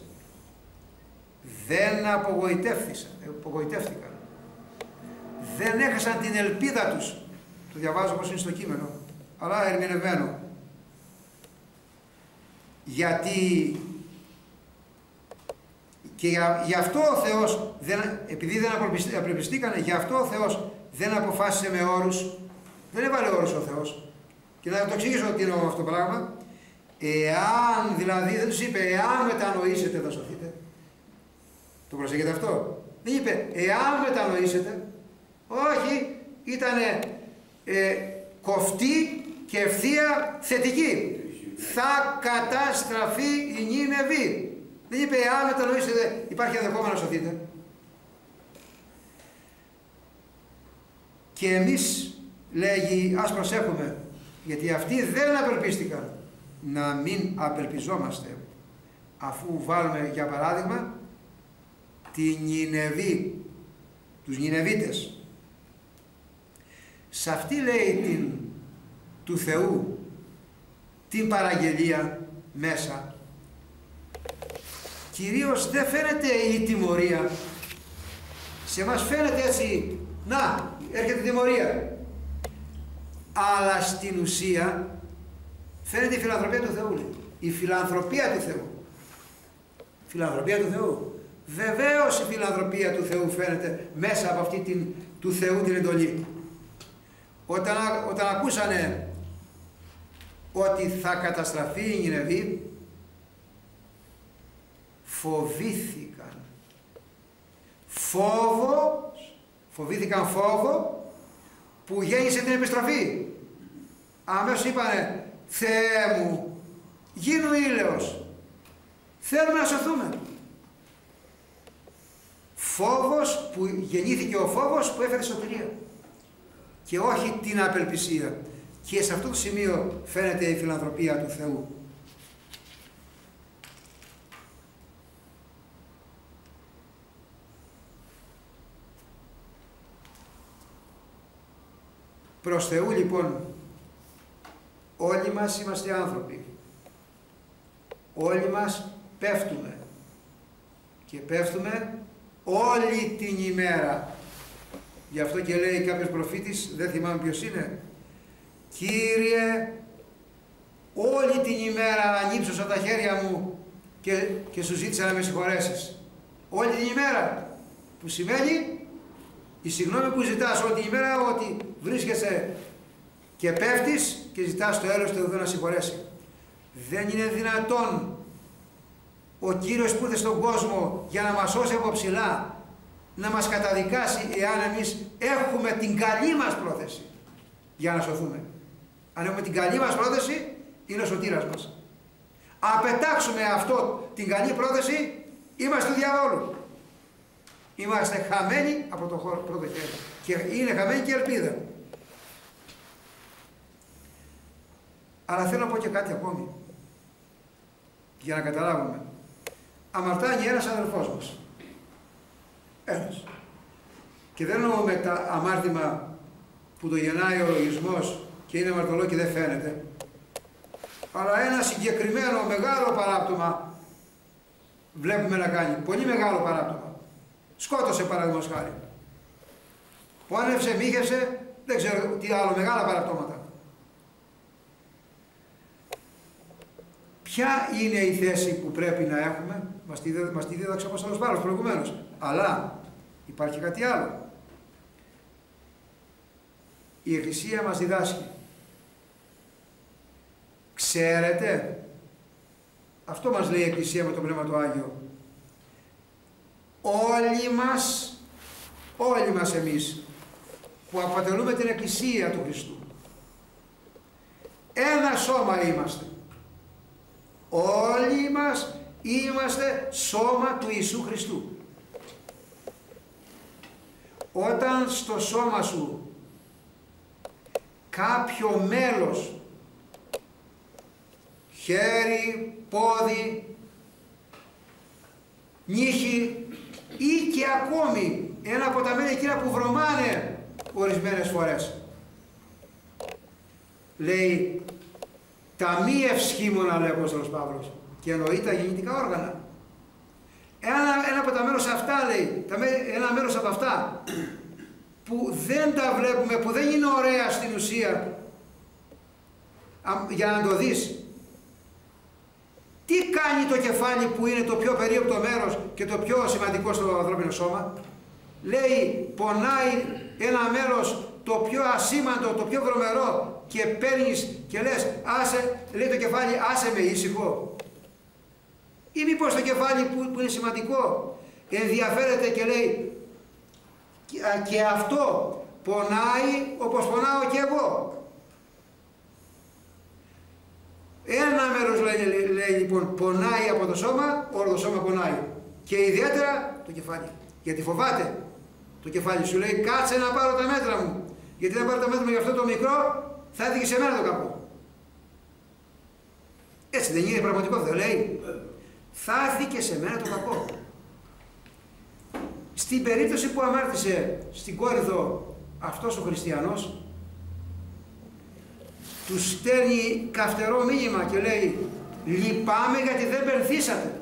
δεν απογοητεύτηκαν. Δεν έχασαν την ελπίδα τους. Το διαβάζω όπως είναι στο κείμενο, αλλά ερμηνευμένο. Γιατί Και γι' αυτό ο Θεός, επειδή δεν απελπιστήκανε, γι' αυτό ο Θεός δεν αποφάσισε με όρους, δεν έβαλε όρους ο Θεός. Και να το εξηγήσω τι εννοώ αυτό το πράγμα. Εάν, δηλαδή, δεν τους είπε, εάν μετανοήσετε θα σωθείτε. Το προσέχετε αυτό. Δεν είπε, εάν μετανοήσετε. Όχι, ήτανε κοφτή και ευθεία θετική. Θα καταστραφεί η Νίνεβη. Δεν είπε, εάν μετανοήσετε, υπάρχει ενδεχόμενο να σωθείτε. Και εμείς, λέγει, ας προσέχουμε, γιατί αυτοί δεν απελπίστηκαν, να μην απελπιζόμαστε, αφού βάλουμε για παράδειγμα τη Νινεβή, τους Νινεβίτες. Σε αυτή, λέει, του Θεού την παραγγελία μέσα, κυρίως δεν φαίνεται η τιμωρία. Σε μας φαίνεται έτσι, να, έρχεται η τιμωρία. Αλλά στην ουσία φαίνεται η φιλανθρωπία του Θεού. Λέει. Η φιλανθρωπία του Θεού. Φιλανθρωπία του Θεού. Βεβαίως η φιλανθρωπία του Θεού φαίνεται μέσα από αυτή του Θεού την εντολή. Όταν ακούσανε ότι θα καταστραφεί η Νινεβή, φοβήθηκαν. Φοβήθηκαν φόβο που γέννησε την επιστροφή. Αμέσως είπανε, Θεέ μου, γίνου ήλαιος, θέλουμε να σωθούμε. Φόβος που γεννήθηκε, ο φόβος που έφερε σωτηρία και όχι την απελπισία. Και σε αυτό το σημείο φαίνεται η φιλανθρωπία του Θεού. Προς Θεού λοιπόν, όλοι μας είμαστε άνθρωποι. Όλοι μας πέφτουμε. Και πέφτουμε όλη την ημέρα. Γι' αυτό και λέει κάποιος προφήτης, δεν θυμάμαι ποιος είναι, Κύριε, όλη την ημέρα ανύψωσα τα χέρια μου και σου ζήτησα να με συγχωρέσεις. Όλη την ημέρα. Που σημαίνει η συγγνώμη που ζητάς όλη την ημέρα, ότι βρίσκεσαι και πέφτεις και ζητάς το έλεος του Θεού να συγχωρέσει. Δεν είναι δυνατόν ο Κύριος που ήρθε στον κόσμο για να μας σώσει από ψηλά να μας καταδικάσει εάν εμείς έχουμε την καλή μας πρόθεση για να σωθούμε. Αν έχουμε την καλή μας πρόθεση, είναι ο σωτήρας μας. Αν πετάξουμε αυτό την καλή πρόθεση, είμαστε του διαβόλου. Είμαστε χαμένοι από το πρώτο χέρι. Και είναι χαμένη και η ελπίδα. Αλλά θέλω να πω και κάτι ακόμη. Για να καταλάβουμε. Αμαρτάνει ένας αδελφός μας. Ένας. Και δεν εννοώ με τα αμάρτημα που το γεννάει ο λογισμός και είναι αμαρτωλό και δεν φαίνεται. Αλλά ένα συγκεκριμένο μεγάλο παράπτωμα βλέπουμε να κάνει. Πολύ μεγάλο παράπτωμα. Σκότωσε παραδείγματος χάρη. Πόνευσε, μύχευσε, δεν ξέρω τι άλλο, μεγάλα παραπτώματα. Ποια είναι η θέση που πρέπει να έχουμε, μας τη δίδαξε ο Απόστολος Παύλος προηγουμένως. Αλλά υπάρχει κάτι άλλο. Η Εκκλησία μας διδάσκει. Ξέρετε, αυτό μας λέει η Εκκλησία με το Πνεύμα το Άγιο. Όλοι μας εμείς που αποτελούμε την Εκκλησία του Χριστού, ένα σώμα είμαστε. Όλοι μας είμαστε σώμα του Ιησού Χριστού. Όταν στο σώμα σου κάποιο μέλος, χέρι, πόδι, νύχι ή και ακόμη ένα από τα μέλη εκείνα που βρωμάνε ορισμένες φορές, λέει τα μη ευσχήμωνα, λέει ο Απόστολος Παύλος, και εννοεί τα γεννητικά όργανα. Ένα από τα μέρος αυτά, λέει, ένα μέρος από αυτά που δεν τα βλέπουμε, που δεν είναι ωραία στην ουσία για να το δεις, Τι κάνει το κεφάλι που είναι το πιο περίοπτο μέρος και το πιο σημαντικό στο ανθρώπινο σώμα? Λέει, πονάει ένα μέρος το πιο ασήμαντο, το πιο βρωμερό, και παίρνεις και λες, άσε, λέει το κεφάλι, άσε με ήσυχο. Ή μήπως το κεφάλι που είναι σημαντικό ενδιαφέρεται και λέει, και αυτό πονάει όπως πονάω και εγώ. Ένα μέρος λέει λοιπόν πονάει από το σώμα, όλο το σώμα πονάει. Και ιδιαίτερα το κεφάλι. Γιατί φοβάται. Το κεφάλι σου λέει, κάτσε να πάρω τα μέτρα μου. Γιατί να πάρω τα μέτρα μου για αυτό το μικρό, θα έρθει και σε μένα το κακό. Έτσι δεν είναι πραγματικό, δεν λέει? Θα έρθει και σε μένα το κακό. Στην περίπτωση που αμάρτησε στην Κόρινθο αυτός ο χριστιανός, του στέλνει καυτερό μήνυμα και λέει, λυπάμαι γιατί δεν πενθήσατε.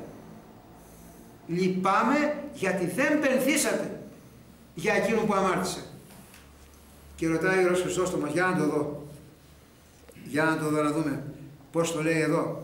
Λυπάμαι γιατί δεν πενθήσατε για εκείνον που αμάρτησε. Και ρωτάει ο Ιερός Χρυσόστομος, για να το δω. Για να το δω, να δούμε πώς το λέει εδώ.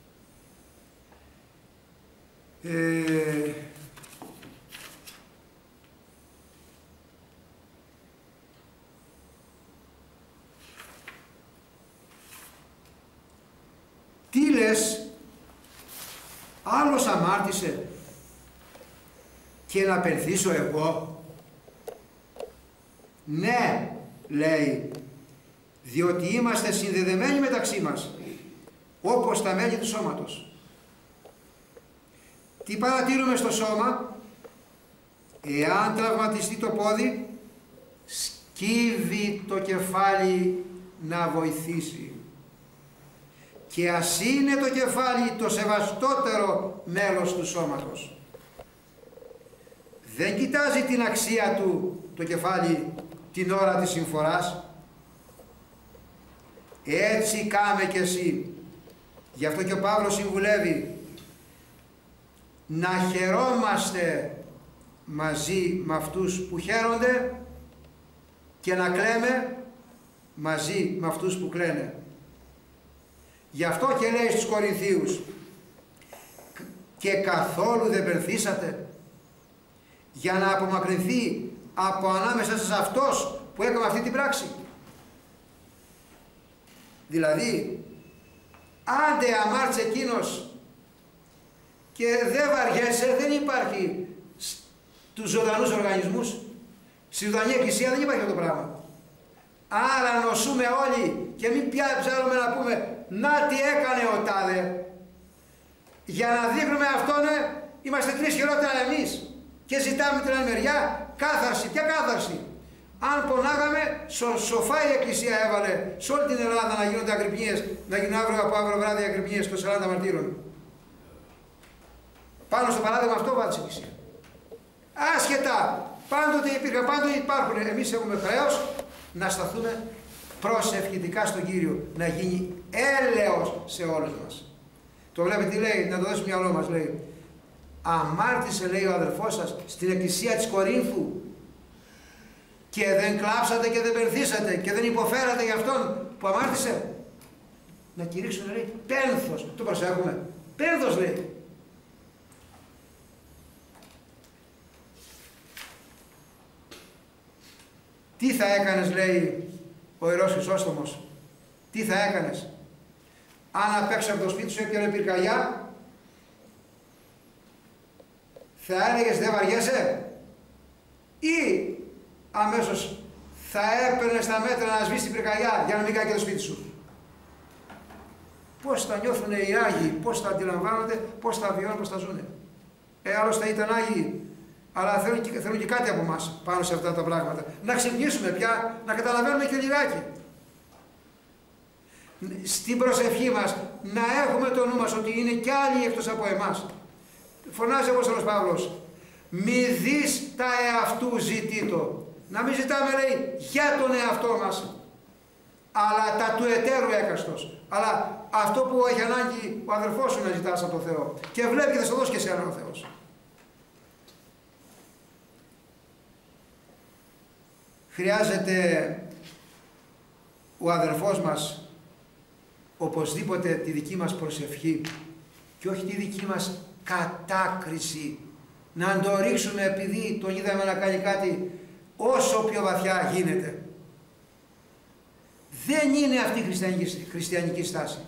Τι λες, άλλος αμάρτησε και να πενθήσω εγώ? Ναι, λέει, διότι είμαστε συνδεδεμένοι μεταξύ μας, όπως τα μέλη του σώματος. Τι παρατηρούμε στο σώμα? Εάν τραυματιστεί το πόδι, σκύβει το κεφάλι να βοηθήσει. Και ας είναι το κεφάλι το σεβαστότερο μέλος του σώματος. Δεν κοιτάζει την αξία του το κεφάλι την ώρα της συμφοράς. Έτσι κάμε κι εσύ. Γι' αυτό και ο Παύλος συμβουλεύει να χαιρόμαστε μαζί με αυτούς που χαίρονται και να κλαίμε μαζί με αυτούς που κλαίνε. Γι' αυτό και λέει στους Κορινθίους, και καθόλου δεν πενθήσατε, για να απομακρυνθεί από ανάμεσα σας αυτός που έκανε αυτή την πράξη. Δηλαδή, άντε αμάρτησε εκείνος και δεν βαριέσαι, δεν υπάρχει στους ζωντανούς οργανισμούς. Στη ζωντανή εκκλησία δεν υπάρχει αυτό το πράγμα. Άρα νοσούμε όλοι και μην πια ψάρουμε να πούμε, να τι έκανε ο τάδε. Για να δείχνουμε αυτόν, είμαστε 3 χειρότερα εμείς. Και ζητάμε την άλλη μεριά κάθαρση. Ποια κάθαρση? Αν πονάγαμε, σοφά η Εκκλησία έβαλε σε όλη την Ελλάδα να γίνονται αγρυπνίες, να γίνουν αύριο από αύριο βράδυ αγρυπνίες των 40 μαρτύρων. Πάνω στο παράδειγμα αυτό βάλει η Εκκλησία. Άσχετα, πάντοτε υπήρχαν, πάντοτε υπάρχουν. Εμείς έχουμε χρέος να σταθούμε προσευχητικά στον Κύριο, να γίνει έλεος σε όλους μας. Το βλέπετε τι λέει, να το δώσει μυαλό μας, λέει. Αμάρτησε, λέει ο αδερφός σας, στην εκκλησία της Κορίνθου και δεν κλάψατε και δεν πενθήσατε και δεν υποφέρατε για αυτόν που αμάρτησε. Να κηρύξουν, λέει, πένθος. Το προσέχουμε. Πένθος, λέει. Τι θα έκανες, λέει ο Ιερός Χρυσόστομος, τι θα έκανες αν απ' έξω από το σπίτι σου έπιανε πυρκαγιά? Θα έλεγες δεν βαριέσαι, ή αμέσως θα έπαιρνες τα μέτρα να σβήσεις την πυρκαγιά για να μην κάνει και το σπίτι σου? Πώς θα νιώθουν οι Άγιοι, πώς θα αντιλαμβάνονται, πώς θα βιώνουν, πώς θα ζουν. Άλλωστε ήταν Άγιοι, αλλά θέλουν και κάτι από εμάς πάνω σε αυτά τα πράγματα. Να ξυπνήσουμε πια, να καταλαβαίνουμε και λιγάκι. Στην προσευχή μας να έχουμε το νου μας ότι είναι κι άλλοι εκτός από εμάς. Φωνάζει ο Απόστολος Παύλος, μη δεις τα εαυτού ζητήτω. Να μην ζητάμε, λέει, για τον εαυτό μας, αλλά τα του εταίρου έκαστος. Αλλά αυτό που έχει ανάγκη ο αδερφός σου να ζητάς από τον Θεό. Και βλέπει και θα σου δώσει και εσένα ο Θεός. Χρειάζεται ο αδερφός μας οπωσδήποτε τη δική μας προσευχή και όχι τη δική μας κατάκριση, να το ρίξουμε επειδή τον είδαμε να κάνει κάτι όσο πιο βαθιά γίνεται. Δεν είναι αυτή η χριστιανική στάση.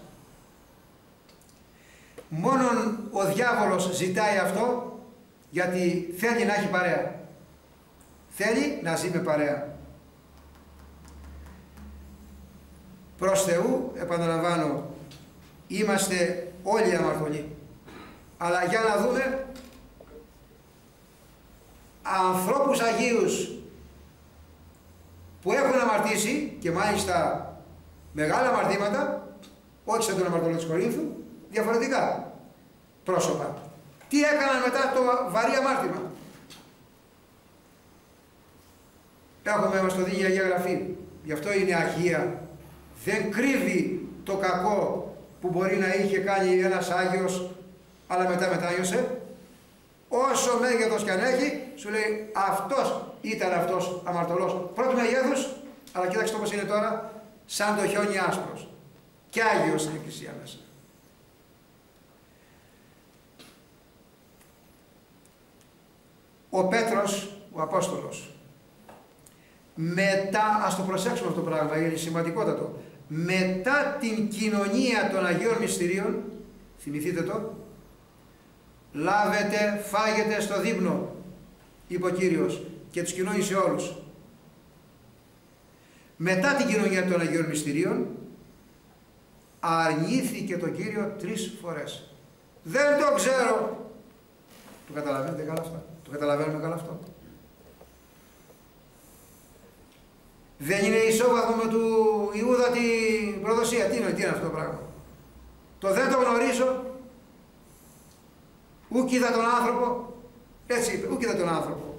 Μόνον ο διάβολος ζητάει αυτό γιατί θέλει να έχει παρέα. Θέλει να ζει με παρέα. Προς Θεού, επαναλαμβάνω, είμαστε όλοι αμαρτωλοί. Αλλά για να δούμε ανθρώπους Αγίους που έχουν αμαρτήσει και μάλιστα μεγάλα αμαρτήματα, όχι σαν τον αμαρτωλό της Κορίνθου, διαφορετικά πρόσωπα. Τι έκαναν μετά το βαρύ αμάρτημα? Έχουμε, μας το δίνει η Αγία Γραφή. Γι' αυτό είναι Αγία. Δεν κρύβει το κακό που μπορεί να είχε κάνει ένας Άγιος, αλλά μετά μετάνιωσε. Όσο μέγεθος κι αν έχει, σου λέει αυτός ήταν αυτός αμαρτωλός πρώτου μεγέθους, αλλά κοίταξτε όπως είναι τώρα, σαν το χιόνι άσπρος. Και Άγιος στην Εκκλησία μέσα. Ο Πέτρος, ο Απόστολος, μετά, ας το προσέξουμε αυτό το πράγμα, είναι σημαντικότατο, μετά την κοινωνία των Αγίων Μυστηρίων, θυμηθείτε το, λάβετε, φάγετε στο δείπνο, είπε ο Κύριος, και τους κοινώνησε όλους. Μετά την κοινωνία των Αγίων Μυστηρίων, αρνήθηκε τον Κύριο 3 φορές. Δεν το ξέρω. Το καταλαβαίνετε καλά αυτό? Το καταλαβαίνουμε καλά αυτό? Δεν είναι ισόβαθμο με του Ιούδα την προδοσία? Τι είναι αυτό το πράγμα? Το δεν το γνωρίζω, ούκ είδα τον άνθρωπο, έτσι είπε, ούκ είδα τον άνθρωπο.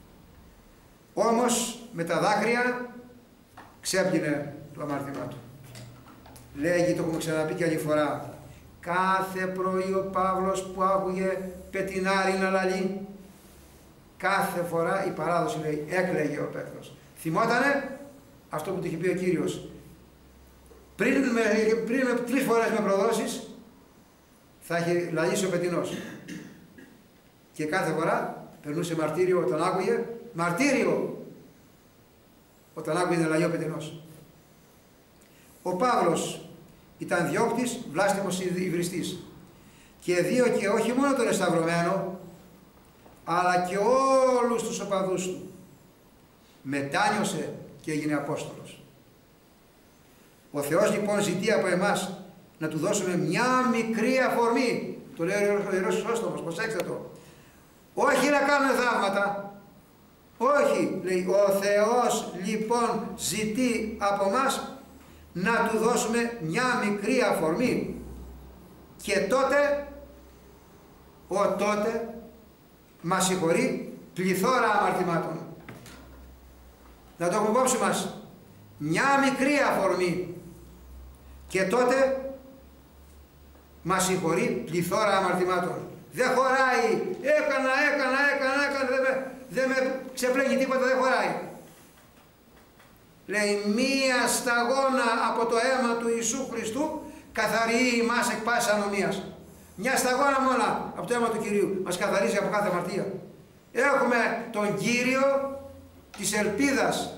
Όμως με τα δάκρυα ξέπλυνε το αμάρτημά του. Λέγει, το έχουμε ξαναπεί και άλλη φορά, κάθε πρωί ο Παύλος που άκουγε πετινάρι να λαλεί, κάθε φορά η παράδοση λέει, έκλαιγε ο Πέτρος. Θυμότανε αυτό που του είχε πει ο Κύριος. Πριν με 3 φορές με προδώσεις, θα έχει λαλήσει ο πετινός. Και κάθε φορά περνούσε μαρτύριο όταν άκουγε, μαρτύριο όταν άκουγε να λαλεί ο πετινός. Ο Παύλος ήταν διώκτης, βλάστημος υβριστής και δίωκε όχι μόνο τον εσταυρωμένο, αλλά και όλους τους οπαδούς του. Μετάνιωσε και έγινε Απόστολος. Ο Θεός λοιπόν ζητεί από εμάς να του δώσουμε μια μικρή αφορμή. Το λέει ο Ιερός Χρυσόστομος, προσέξτε το. Όχι να κάνουμε θαύματα. Όχι, λέει, ο Θεός λοιπόν ζητεί από εμάς να του δώσουμε μια μικρή αφορμή. Και τότε, τότε μας συγχωρεί πληθώρα αμαρτημάτων. Να το έχουμε υπόψη μας. Μια μικρή αφορμή. Και τότε μας συγχωρεί πληθώρα αμαρτημάτων. Δεν χωράει. Έκανα, δεν με ξεπλέγει τίποτα, δεν χωράει. Λέει, μία σταγόνα από το αίμα του Ιησού Χριστού καθαρίζει εμάς εκ πάσης ανομίας. Μια σταγόνα μόνο από το αίμα του Κυρίου μας καθαρίζει από κάθε αμαρτία. Έχουμε τον Κύριο της ελπίδας.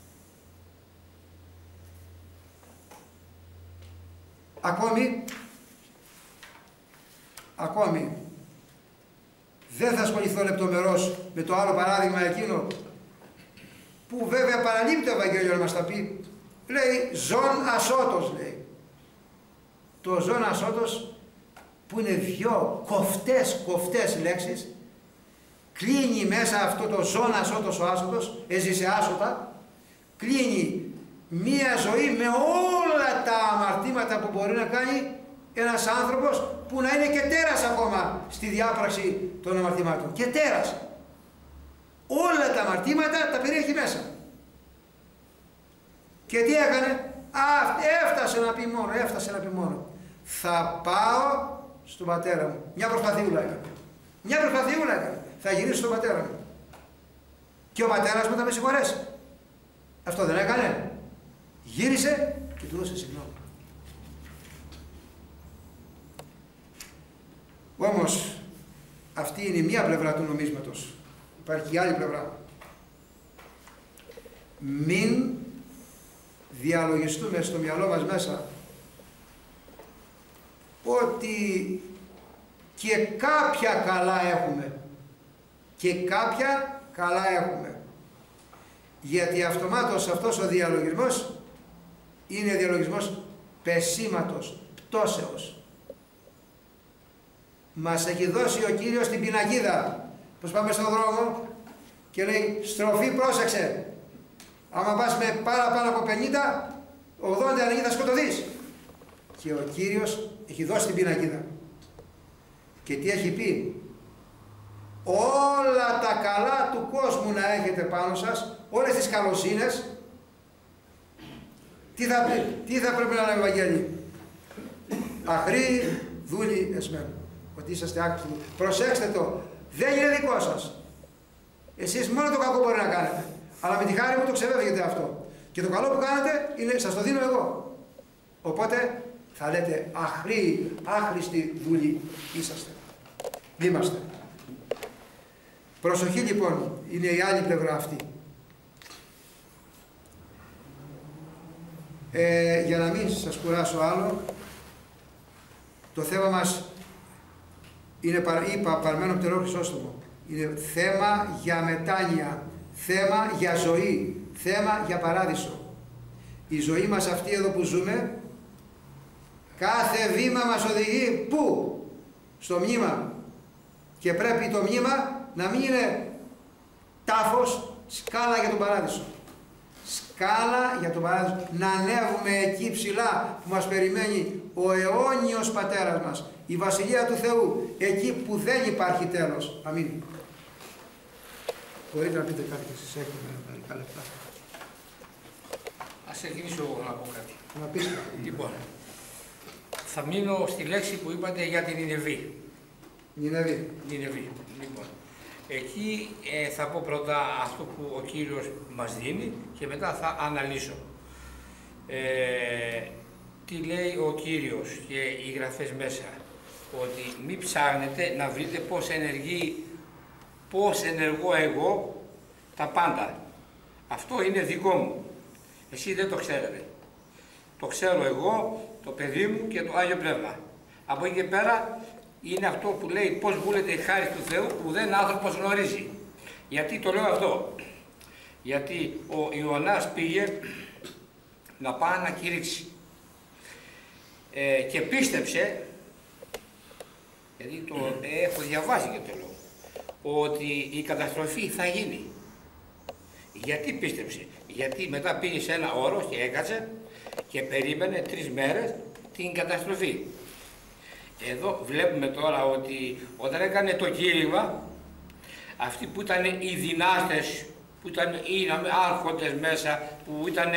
Ακόμη δεν θα ασχοληθώ λεπτομερώς με το άλλο παράδειγμα εκείνο που βέβαια παραλείπει το Ευαγγέλιο να μας τα πει. Λέει ζών ασώτος, λέει. Το ζών ασώτος που είναι 2 κοφτές λέξεις, κλείνει μέσα αυτό το ζών ασώτος, ο άσωτος, έζησε άσωτα, κλείνει μία ζωή με όλα τα αμαρτήματα που μπορεί να κάνει ένας άνθρωπος που να είναι και τέρας ακόμα στη διάπραξη των αμαρτημάτων. Και τέρας. Όλα τα αμαρτήματα τα περιέχει μέσα. Και τι έκανε? Έφτασε να πει μόνο. Θα πάω στον πατέρα μου. Μια προσπαθιούλα έκανε. Θα γυρίσω στον πατέρα μου. Και ο πατέρας μου θα με συγχωρέσει. Αυτό δεν έκανε? Γύρισε και του δώσε συγγνώμη. Αυτή είναι η μία πλευρά του νομίσματος. Υπάρχει και η άλλη πλευρά. Μην διαλογιστούμε στο μυαλό μας μέσα ότι και κάποια καλά έχουμε. Και κάποια καλά έχουμε. Γιατί αυτομάτως αυτός ο διαλογισμός είναι διαλογισμός πεσήματος, πτώσεως. Μας έχει δώσει ο Κύριος την πινακίδα. Πως πάμε στον δρόμο και λέει στροφή, πρόσεξε. Άμα πας με πάνω από 50, 80-90 θα σκοτωθείς. Και ο Κύριος έχει δώσει την πινακίδα. Και τι έχει πει? Όλα τα καλά του κόσμου να έχετε πάνω σας, όλες τις καλοσύνες. Τι θα πρέπει να λέμε, Ευαγγέλη? Αχροί δούλοι εσμένου. Ότι είσαστε άχρηστοι. Προσέξτε το, δεν είναι δικό σας. Εσείς μόνο το κακό μπορεί να κάνετε. Αλλά με τη χάρη μου το ξεφεύγετε αυτό. Και το καλό που κάνετε είναι, σας το δίνω εγώ. Οπότε θα λέτε αχροί, άχρηστοι δούλοι είσαστε. Είμαστε. Προσοχή λοιπόν, είναι η άλλη πλευρά αυτή. Για να μην σας κουράσω άλλο, το θέμα μας είναι, είπα, παρμένο πτερό Χρυσόστομο. Είναι θέμα για μετάνοια, θέμα για ζωή, θέμα για παράδεισο. Η ζωή μας αυτή εδώ που ζούμε, κάθε βήμα μας οδηγεί πού? Στο μνήμα. Και πρέπει το μνήμα να μην είναι τάφος, σκάλα για τον παράδεισο. Σκάλα για τον παράδεισο. Να ανέβουμε εκεί ψηλά που μας περιμένει ο αιώνιος Πατέρας μας, η Βασιλεία του Θεού, εκεί που δεν υπάρχει τέλος. Αμήν. Μπορείτε να πείτε κάτι και εσείς έχουμε μερικά λεπτά. Ας ξεκινήσω εγώ να πω κάτι. Να πεις. Λοιπόν, θα μείνω στη λέξη που είπατε για την Νινεβή. Νινεβή. Λοιπόν, εκεί θα πω πρώτα αυτό που ο Κύριος μας δίνει και μετά θα αναλύσω. Τι λέει ο Κύριος και οι γραφές μέσα? Ότι μην ψάχνετε να βρείτε πώς ενεργώ εγώ τα πάντα. Αυτό είναι δικό μου. Εσείς δεν το ξέρετε. Το ξέρω εγώ, το παιδί μου και το Άγιο Πνεύμα. Από εκεί και πέρα είναι αυτό που λέει πώς βούλεται η χάρη του Θεού που δεν άνθρωπος γνωρίζει. Γιατί το λέω αυτό? Γιατί ο Ιωνάς πήγε να πάει να κηρύξει και πίστεψε, γιατί το έχω διαβάσει και το λέω, ότι η καταστροφή θα γίνει. Γιατί πίστεψε? Γιατί μετά πήγε σε ένα όρος και έκατσε και περίμενε 3 μέρες την καταστροφή. Εδώ βλέπουμε τώρα ότι όταν έκανε το κήρυγμα, αυτοί που ήταν οι δυνάστες, που ήταν οι άρχοντες μέσα, που ήταν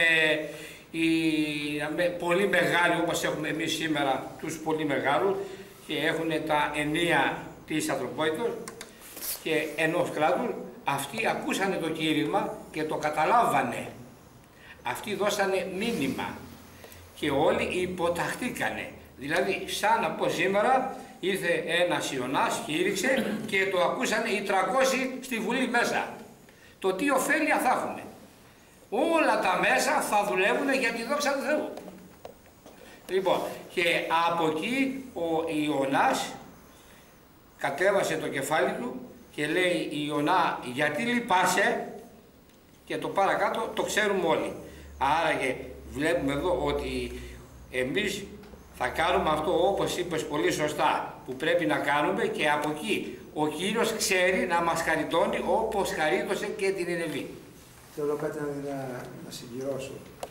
πολύ μεγάλοι όπως έχουμε εμείς σήμερα τους πολύ μεγάλους και έχουν τα ενία της ανθρωπότητας και ενός κράτους, αυτοί ακούσανε το κήρυγμα και το καταλάβανε. Αυτοί δώσανε μήνυμα και όλοι υποταχτήκανε. Δηλαδή, σαν από σήμερα ήρθε ένας Ιωνάς, κήρυξε και το ακούσανε οι 300 στη Βουλή μέσα. Το τι ωφέλεια θα έχουμε? Όλα τα μέσα θα δουλεύουν για τη δόξα του Θεού. Λοιπόν, και από εκεί ο Ιωνάς κατέβασε το κεφάλι του και λέει Ιωνά, γιατί λυπάσαι? Και το παρακάτω το ξέρουμε όλοι. Άρα και βλέπουμε εδώ ότι εμείς θα κάνουμε αυτό όπως είπες πολύ σωστά που πρέπει να κάνουμε και από εκεί ο Κύριος ξέρει να μας χαριτώνει όπως χαρίτωσε και την Νινεβή. Θέλω κάτι να συμπληρώσω.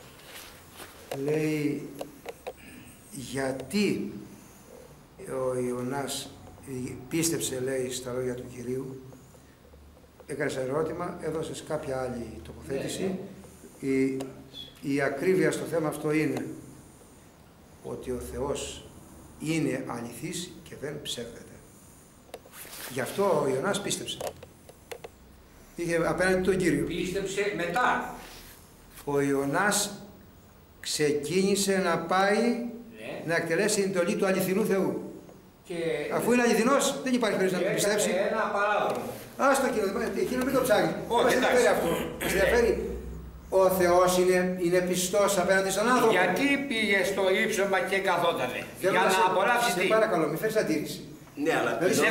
Λέει γιατί ο Ιωνάς πίστεψε, λέει, στα λόγια του Κυρίου. Έκανες ερώτημα, έδωσες κάποια άλλη τοποθέτηση. Η ακρίβεια στο θέμα αυτό είναι ότι ο Θεός είναι αληθής και δεν ψεύδεται. Γι' αυτό ο Ιωνάς πίστεψε. Είχε απέναντι τον Κύριο. Πίστεψε μετά. Ο Ιωνάς ξεκίνησε να πάει να εκτελέσει την εντολή του αληθινού Θεού. Και αφού είναι αληθινός, δεν υπάρχει περίπτωση να το πιστέψει. Ένα παράδειγμα. Άστο εκείνο μην το ψάχνει. Όχι, Μας ενδιαφέρει αυτό. Μας ενδιαφέρει. Ο Θεός είναι πιστός απέναντι στον άνθρωπο. Γιατί πήγε στο ύψωμα και καθότανε. Για να απολαύσει τι. Σε παρακαλώ, μην φέρεις αντίρρηση. Ναι, αλλά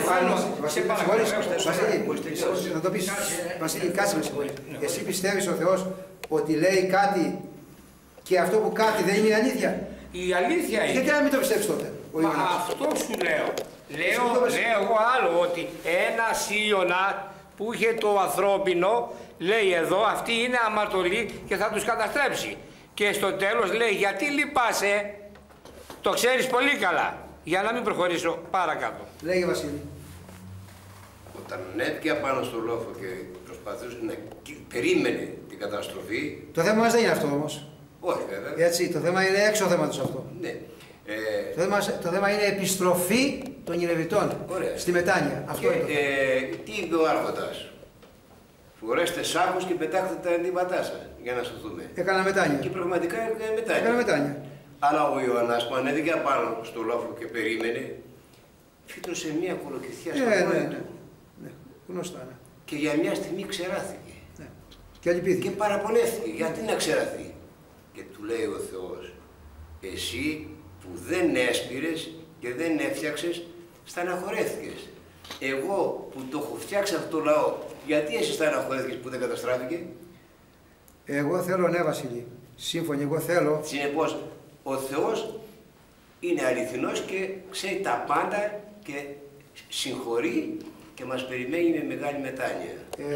Βασίλη, θα το πεις. Βασίλη, κάτσε με συγχωρείς. Εσύ πιστεύεις ο Θεός ότι λέει κάτι και αυτό που κάτι δεν είναι αλήθεια? Η αλήθεια είναι. Γιατί να μην το πιστεύεις τότε? Αυτό σου λέω. Λέω εγώ άλλο, ότι ένας Ιωνά που είχε το ανθρώπινο, λέει εδώ, αυτή είναι αμαρτωλή και θα τους καταστρέψει. Και στο τέλος λέει, γιατί λυπάσαι, το ξέρεις πολύ καλά. Για να μην προχωρήσω παρακάτω. Λέγε Βασίλη. Όταν ανέβηκε απάνω στο λόφο και προσπαθούσε να περίμενε την καταστροφή. Το θέμα μας δεν είναι αυτό όμως. Όχι βέβαια. Έτσι, το θέμα είναι έξω θέματος αυτό. Ναι. Το θέμα είναι επιστροφή των Νινεβιτών στη μετάνοια. Αυτό είναι το θέμα. Τι είπε ο Άρχοντας? Φορέστε σάκους και πετάχτε τα εντύματά σας για να σωθούμε. Έκανα μετάνοια. Και πραγματικά έκανα μετάνοια. Αλλά ο Ιωαννάς που ανέβηκε απάνω στο λόφο και περίμενε, φύτρωσε μια κολοκυθιά στο πόδι του. Ναι, γνωστά. Ναι. Και για μια στιγμή ξεράθηκε. Ναι. Και αλυπήθηκε. Και παραπονέθηκε. Γιατί να ξεραθεί? Και του λέει ο Θεός, εσύ που δεν έσπηρες και δεν έφτιαξες, στεναχωρέθηκες. Εγώ που το έχω φτιάξει αυτό το λαό, γιατί εσύ στεναχωρέθηκες που δεν καταστράφηκε? Εγώ θέλω, ναι Βασίλη, σύμφωνοι, εγώ θέλω. Συνεπώς, ο Θεός είναι αληθινός και ξέρει τα πάντα και συγχωρεί και μας περιμένει με μεγάλη μετάνοια.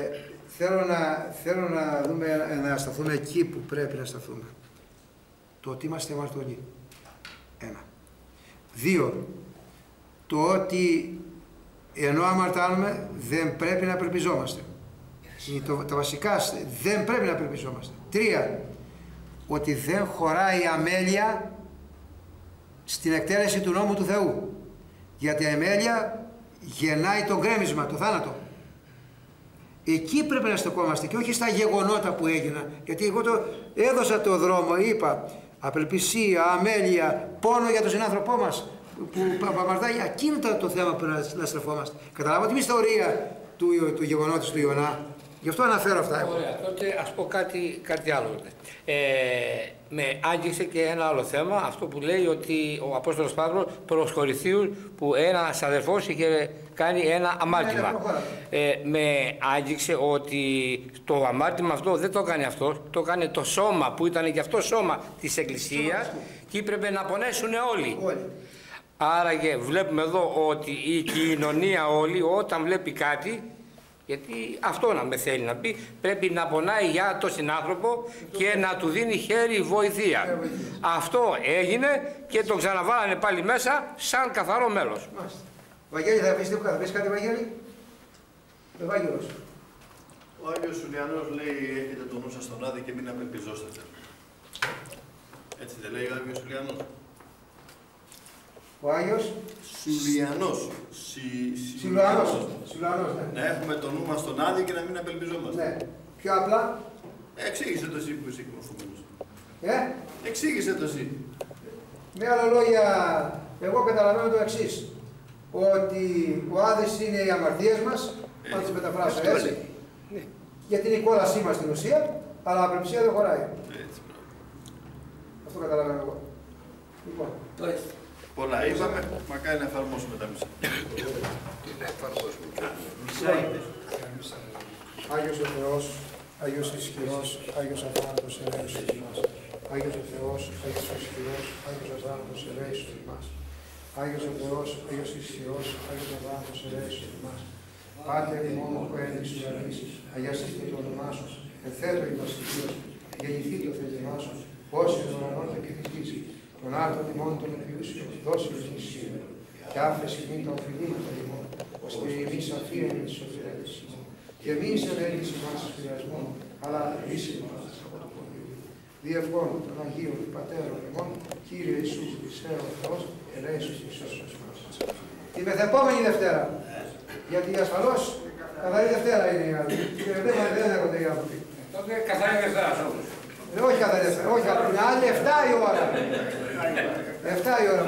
Θέλω να δούμε, να σταθούμε εκεί που πρέπει να σταθούμε. Το ότι είμαστε αμαρτωλοί. 1. 2. Το ότι ενώ αμαρτάνουμε δεν πρέπει να απελπιζόμαστε. Τα βασικά δεν πρέπει να απελπιζόμαστε. 3. Ότι δεν χωράει αμέλεια στην εκτέλεση του νόμου του Θεού. Γιατί η αμέλεια γεννάει το γκρέμισμα, το θάνατο. Εκεί πρέπει να στεκόμαστε και όχι στα γεγονότα που έγιναν. Γιατί εγώ έδωσα το δρόμο, είπα, απελπισία, αμέλεια, πόνο για τον συνάνθρωπό μας που αμαρτάει. Εκείνο το θέμα που να στρεφόμαστε. Καταλάβατε την ιστορία του γεγονότος του Ιωνά. Γι' αυτό αναφέρω αυτά. Ωραία, τότε ας πω κάτι άλλο. Με άγγιξε και ένα άλλο θέμα, αυτό που λέει ότι ο Απόστολος Παύλος προσχωρηθείους που ένας αδερφός είχε κάνει ένα αμάρτημα. Με άγγιξε ότι το αμάρτημα αυτό δεν το έκανε αυτός, το έκανε το σώμα που ήταν και αυτό σώμα της Εκκλησίας και έπρεπε να πονέσουν όλοι. Άραγε βλέπουμε εδώ ότι η κοινωνία όλη όταν βλέπει κάτι, γιατί αυτό να με θέλει να πει, πρέπει να πονάει για τον συνάνθρωπο και να του δίνει χέρι βοηθεία. Αυτό έγινε και τον ξαναβάλανε πάλι μέσα σαν καθαρό μέλος. Βαγγέλη, θα πεις κάτι, Βαγγέλη? Ευάγγελος. Ο Άγιος Ιουλιανός λέει, έχετε το νου σας στον άδει και μην απελπιζόσαστε. Έτσι δεν λέει ο Άγιος Ιουλιανός? Ο Άγιος Σουλιανός. Σιλουανός, ναι. Να έχουμε το νου μας στον άδει και να μην απελπιζόμαστε. Ναι. Πιο απλά. Εξήγησε το εσύ που είσαι εκμορφωμένος. Εξήγησε το εσύ. Με άλλα λόγια, εγώ καταλαβαίνω το εξής. Ότι ο Άδης είναι οι αμαρτίες μας, θα τις μεταφράσω έτσι. Ναι. Γιατί είναι η κόλασή μας στην ουσία, αλλά απελπισία δεν χωράει. Έτσι, αυτό καταλαβαίνω εγώ. Λοιπόν. Πολλά είπαμε, μακάρι να εφαρμόσουμε τα μισά. Να εφαρμόσουμε. Άγιος ο Θεός, Άγιος ισχυρός, Άγιος αθάνατος ελέησος ημάς. Άγιος ο Θεός, Άγιος ισχυρός, Άγιος αθάνατος ελέησος ημάς. Άγιος ο Θεός, Άγιος ισχυρός, Άγιος αθάνατος ελέησος ημάς. Πάτερ ημών που ένδειξε τους αρνήσεις, αγιαστηθεί το όνομά σου, ενθέτω η βασιλεία σου, γεννηθεί το θέλημά σου, όσοι των ουρανών και τη γης, των άρτων ημών των επιούσιων, δώσει τους νησίων, και άφεση μην τα οφειλήματα ημών, ώστε εμείς αφήνουμε τις οφειλέτες ημών. Και μην σε βέλγεις ημάς πειρασμών, αλλά ρίσε ημάς από το πονείο. Διευγών των Αγίων Πατέρων ημών, Κύριε Ιησού Χριστέ ο Θεός, ελέησος και σώσος μας. Τη μεθεπόμενη Δευτέρα, γιατί ασφαλώς καθαρή Δευτέρα είναι η άλλη. Δεν έρχονται οι άνθρωποι. Τότε καθαρή Δευτέρα όμως. Όχι καθαρή Δευτέρα, όχι, είναι άλλη 7 η ώρα. 7 η ώρα.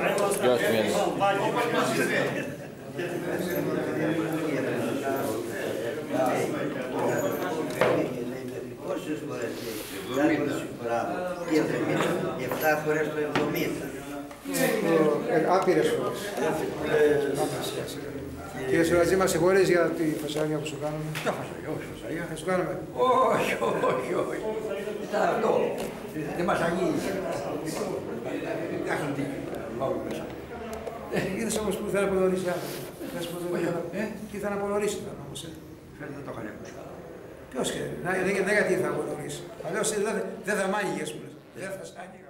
Πόσες φορές λέει, 7 φορές το 70. Άπειρες φορές. Κύριε Σουρατζή, μας συγχωρείς για τη φασαρία που σου κάνουμε. Ποια φασαρία, όχι φασαρία. Σου κάνουμε. Όχι, όχι, όχι. Ήταν αυτό. Δεν μας αγγίζει. Άχουν τύχη. Μαύρου μέσα. Είδες όμως που θα απολωρήσει άνθρωπο. Τι θα απολωρήσει τώρα όμως. Φαίνεται δεν το είχαν ακούσει. Ποιος ξέρει, δεν γιατί θα απολωρήσει. Αλλιώς δεν θα μάγει, ας πούμε. Δεν θα σάγει.